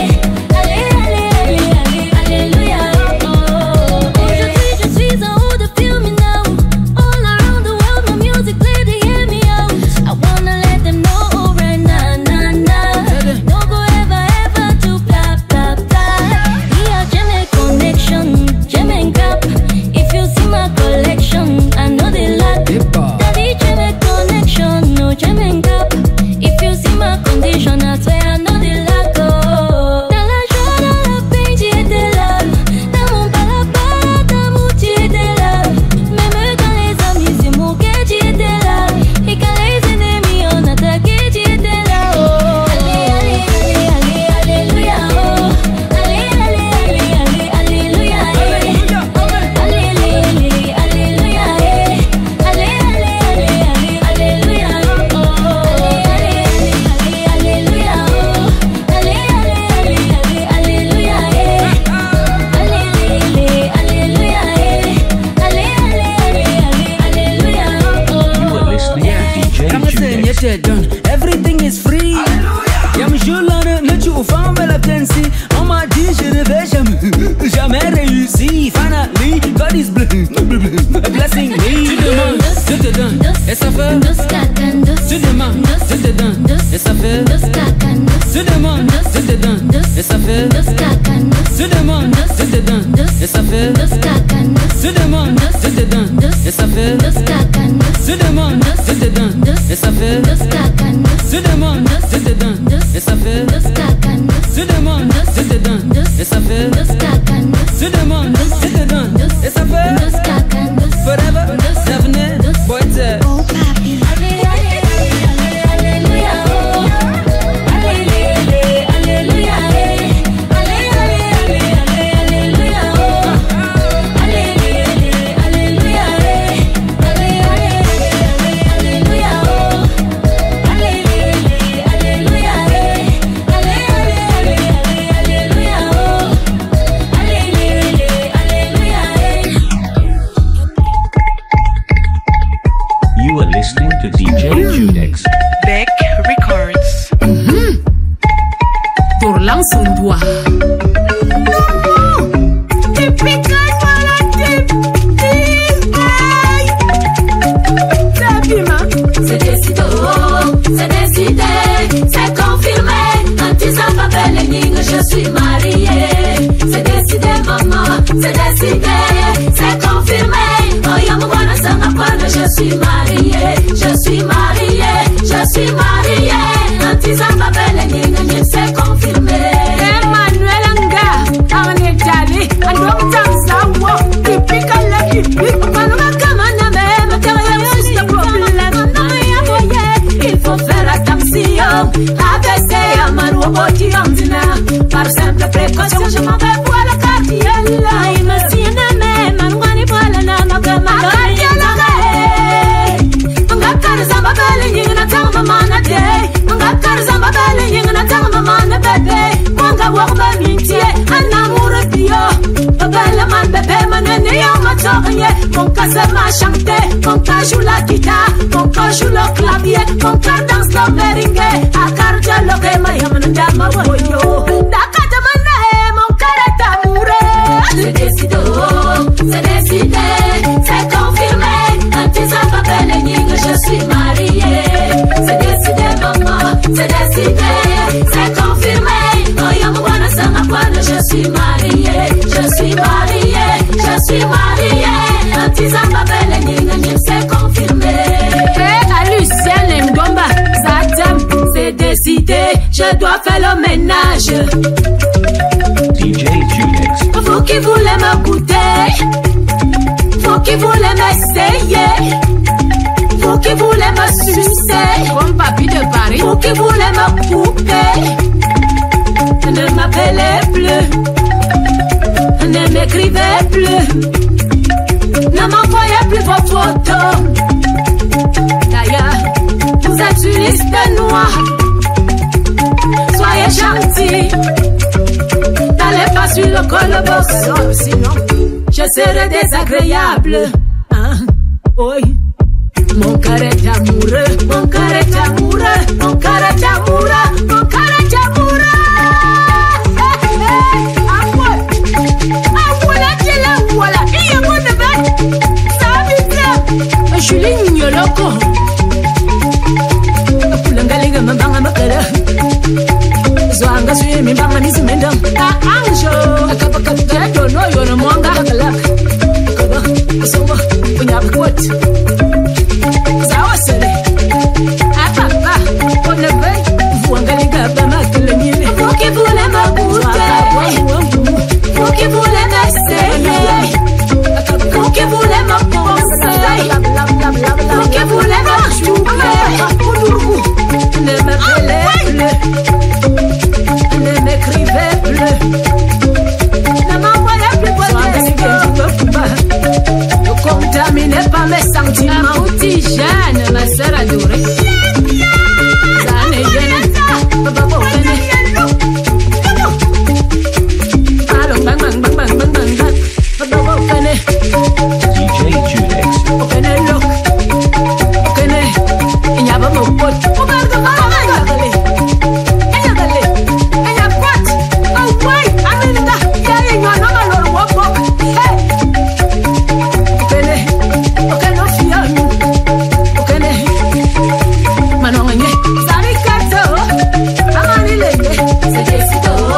Allez, allez, allez, allez, alléluia. Oh. Aujourd'hui, je suis en haut de feel me now. All around the world, my music play, they hear me out. I wanna let them know right now, nah, nah. Don't go ever, ever to blah, blah, blah. We are Jam connection, Jam Cap. If you see my collection, I know they lack. Daddy, Jam connection, no Jam Cap. If you see my condition, I swear I know they lack. Oh. Dans la joie, dans la peine, tu étais là. Dans mon balaba, dans mon tu étais là. Même quand les amis se moquaient, tu étais là. Et quand les ennemis ont attaqué, tu étais là. Oh. Allez, allez, allez, allez, alléluia. Oh. Allez, allez, allez, allez, alléluia. Oh. Allez, allez, allez, alléluia. Allez, allez, allez, allez, alléluia. Oh. Allez, allez, allez, alléluia. Oh. Allez, allez, allez, allez, alléluia. Allez, allez, alléluia. Allez, allez, allez, allez, alléluia. You are listening to D J Come and say, Judex. yeah, done. Everything is free. Y'a me joulane, ne tu femme la tensi. On m'a dit je ne vais jamais, jamais réussir. Finally, God is blessing me. Tu demandes, je te donne, et ça fait. Tu demandes, je te donne, et ça fait. Tu demandes, je te donne, et ça fait. Tu demandes, je te donne, et ça fait. Tu demandes, je te donne, et ça fait. Tu demandes, je te donne, et ça fait. Tu demandes, je te donne, et ça fait. Tu demandes, je te donne, et ça fait. Tu demandes, je te donne, et ça fait. Forever, never, boy, it's Alléluia. Alléluia. listening to D J Judex. Beck Records. Dorlang Sundwa. C'est décidé, c'est décidé, c'est confirmé. Antisamba Belening, je suis mariée. C'est décidé, maman, c'est décidé, c'est confirmé. Oh Yamwana Sangapana, je suis mariée, je suis mariée, je suis mariée. Antisamba Belening, c'est confirmé. Emmanuel Anga, Arne Tali, Andong Tansawo, typical lucky, Paloma Kamana, matériel, juste problème. Il faut faire attention, abaisser à ma roboti andina. Par simple précaution, je m'en vais pour la cartielle. Il me signe même, Manwani Palana, Makama, Ngakar Zamba Belling in a town of Manade, Ngakar Zamba Belling in a town of Manabebe, Manga Wamba Mintie, and Namuratio, a bella man, Bebe, man, and the Yamatoye, Monka Sama Chante, Monka joue la guitare, Monka joue le clavier, Monka danse le merengue, Akarja lo que Mariam Dama Woyo, Dakatamana, Monka Tamoure. C'est décidé, c'est décidé, c'est confirmé, Antisamba Belening, je suis mariée. C'est décidé, maman, c'est décidé, c'est confirmé. Oh Yamwana Samapwana, je suis mariée, je suis mariée, je suis mariée. Antisamba Belening, c'est confirmé. À Lucienne Ngomba, Zatam, c'est décidé, je dois faire le ménage. D J Judex. Vous qui voulez me goûter, vous qui voulez m'essayer, vous qui voulez me sucer, comme papy de Paris, vous qui voulez me couper, ne m'appelez plus, ne m'écrivez plus, ne m'envoyez plus vos photos. D'ailleurs, vous êtes une liste noire, soyez gentils. N'allez pas sur le colobos, sinon je serai désagréable. Hein? Oui. Mon cœur est amoureux, mon cœur est amoureux, mon cœur est amoureux, mon cœur est amoureux. Julie Nyoloko. Pulangalinga mambanga makara. Zwanga suye mimbanga nizimenda. Ta anjo. Akapa kapita dono yono mwanga kalak. Akaba asoma unyakwat. Zawa sele. Apapa onebe. Vuangalinga bama kalanyine. Vous qui voulez me goûter, vous qui voulez m'essayer, vous qui voulez me penser, vous qui voulez me chouper, ne m'appelez plus, ne m'écrivez plus, ne m'envoyez plus vos textos, ne contaminez pas mes sentiments. Outi Jeanne, ma sœur adorée. Zane Jeanne, papa Bokane. Allons, bang bang bang bang bang bang bang, papa Bokane. D J Judex. Bokane look, Bokane. Inyaba mokot, Bokane Bokane. Enyagale, enyapot. Oh wait, aminga, yaya nywana maloro wopok. Hey. Bokane, Bokane ofianu, Bokane. Manonganye, Zari kato, amani lele, c'est décidé.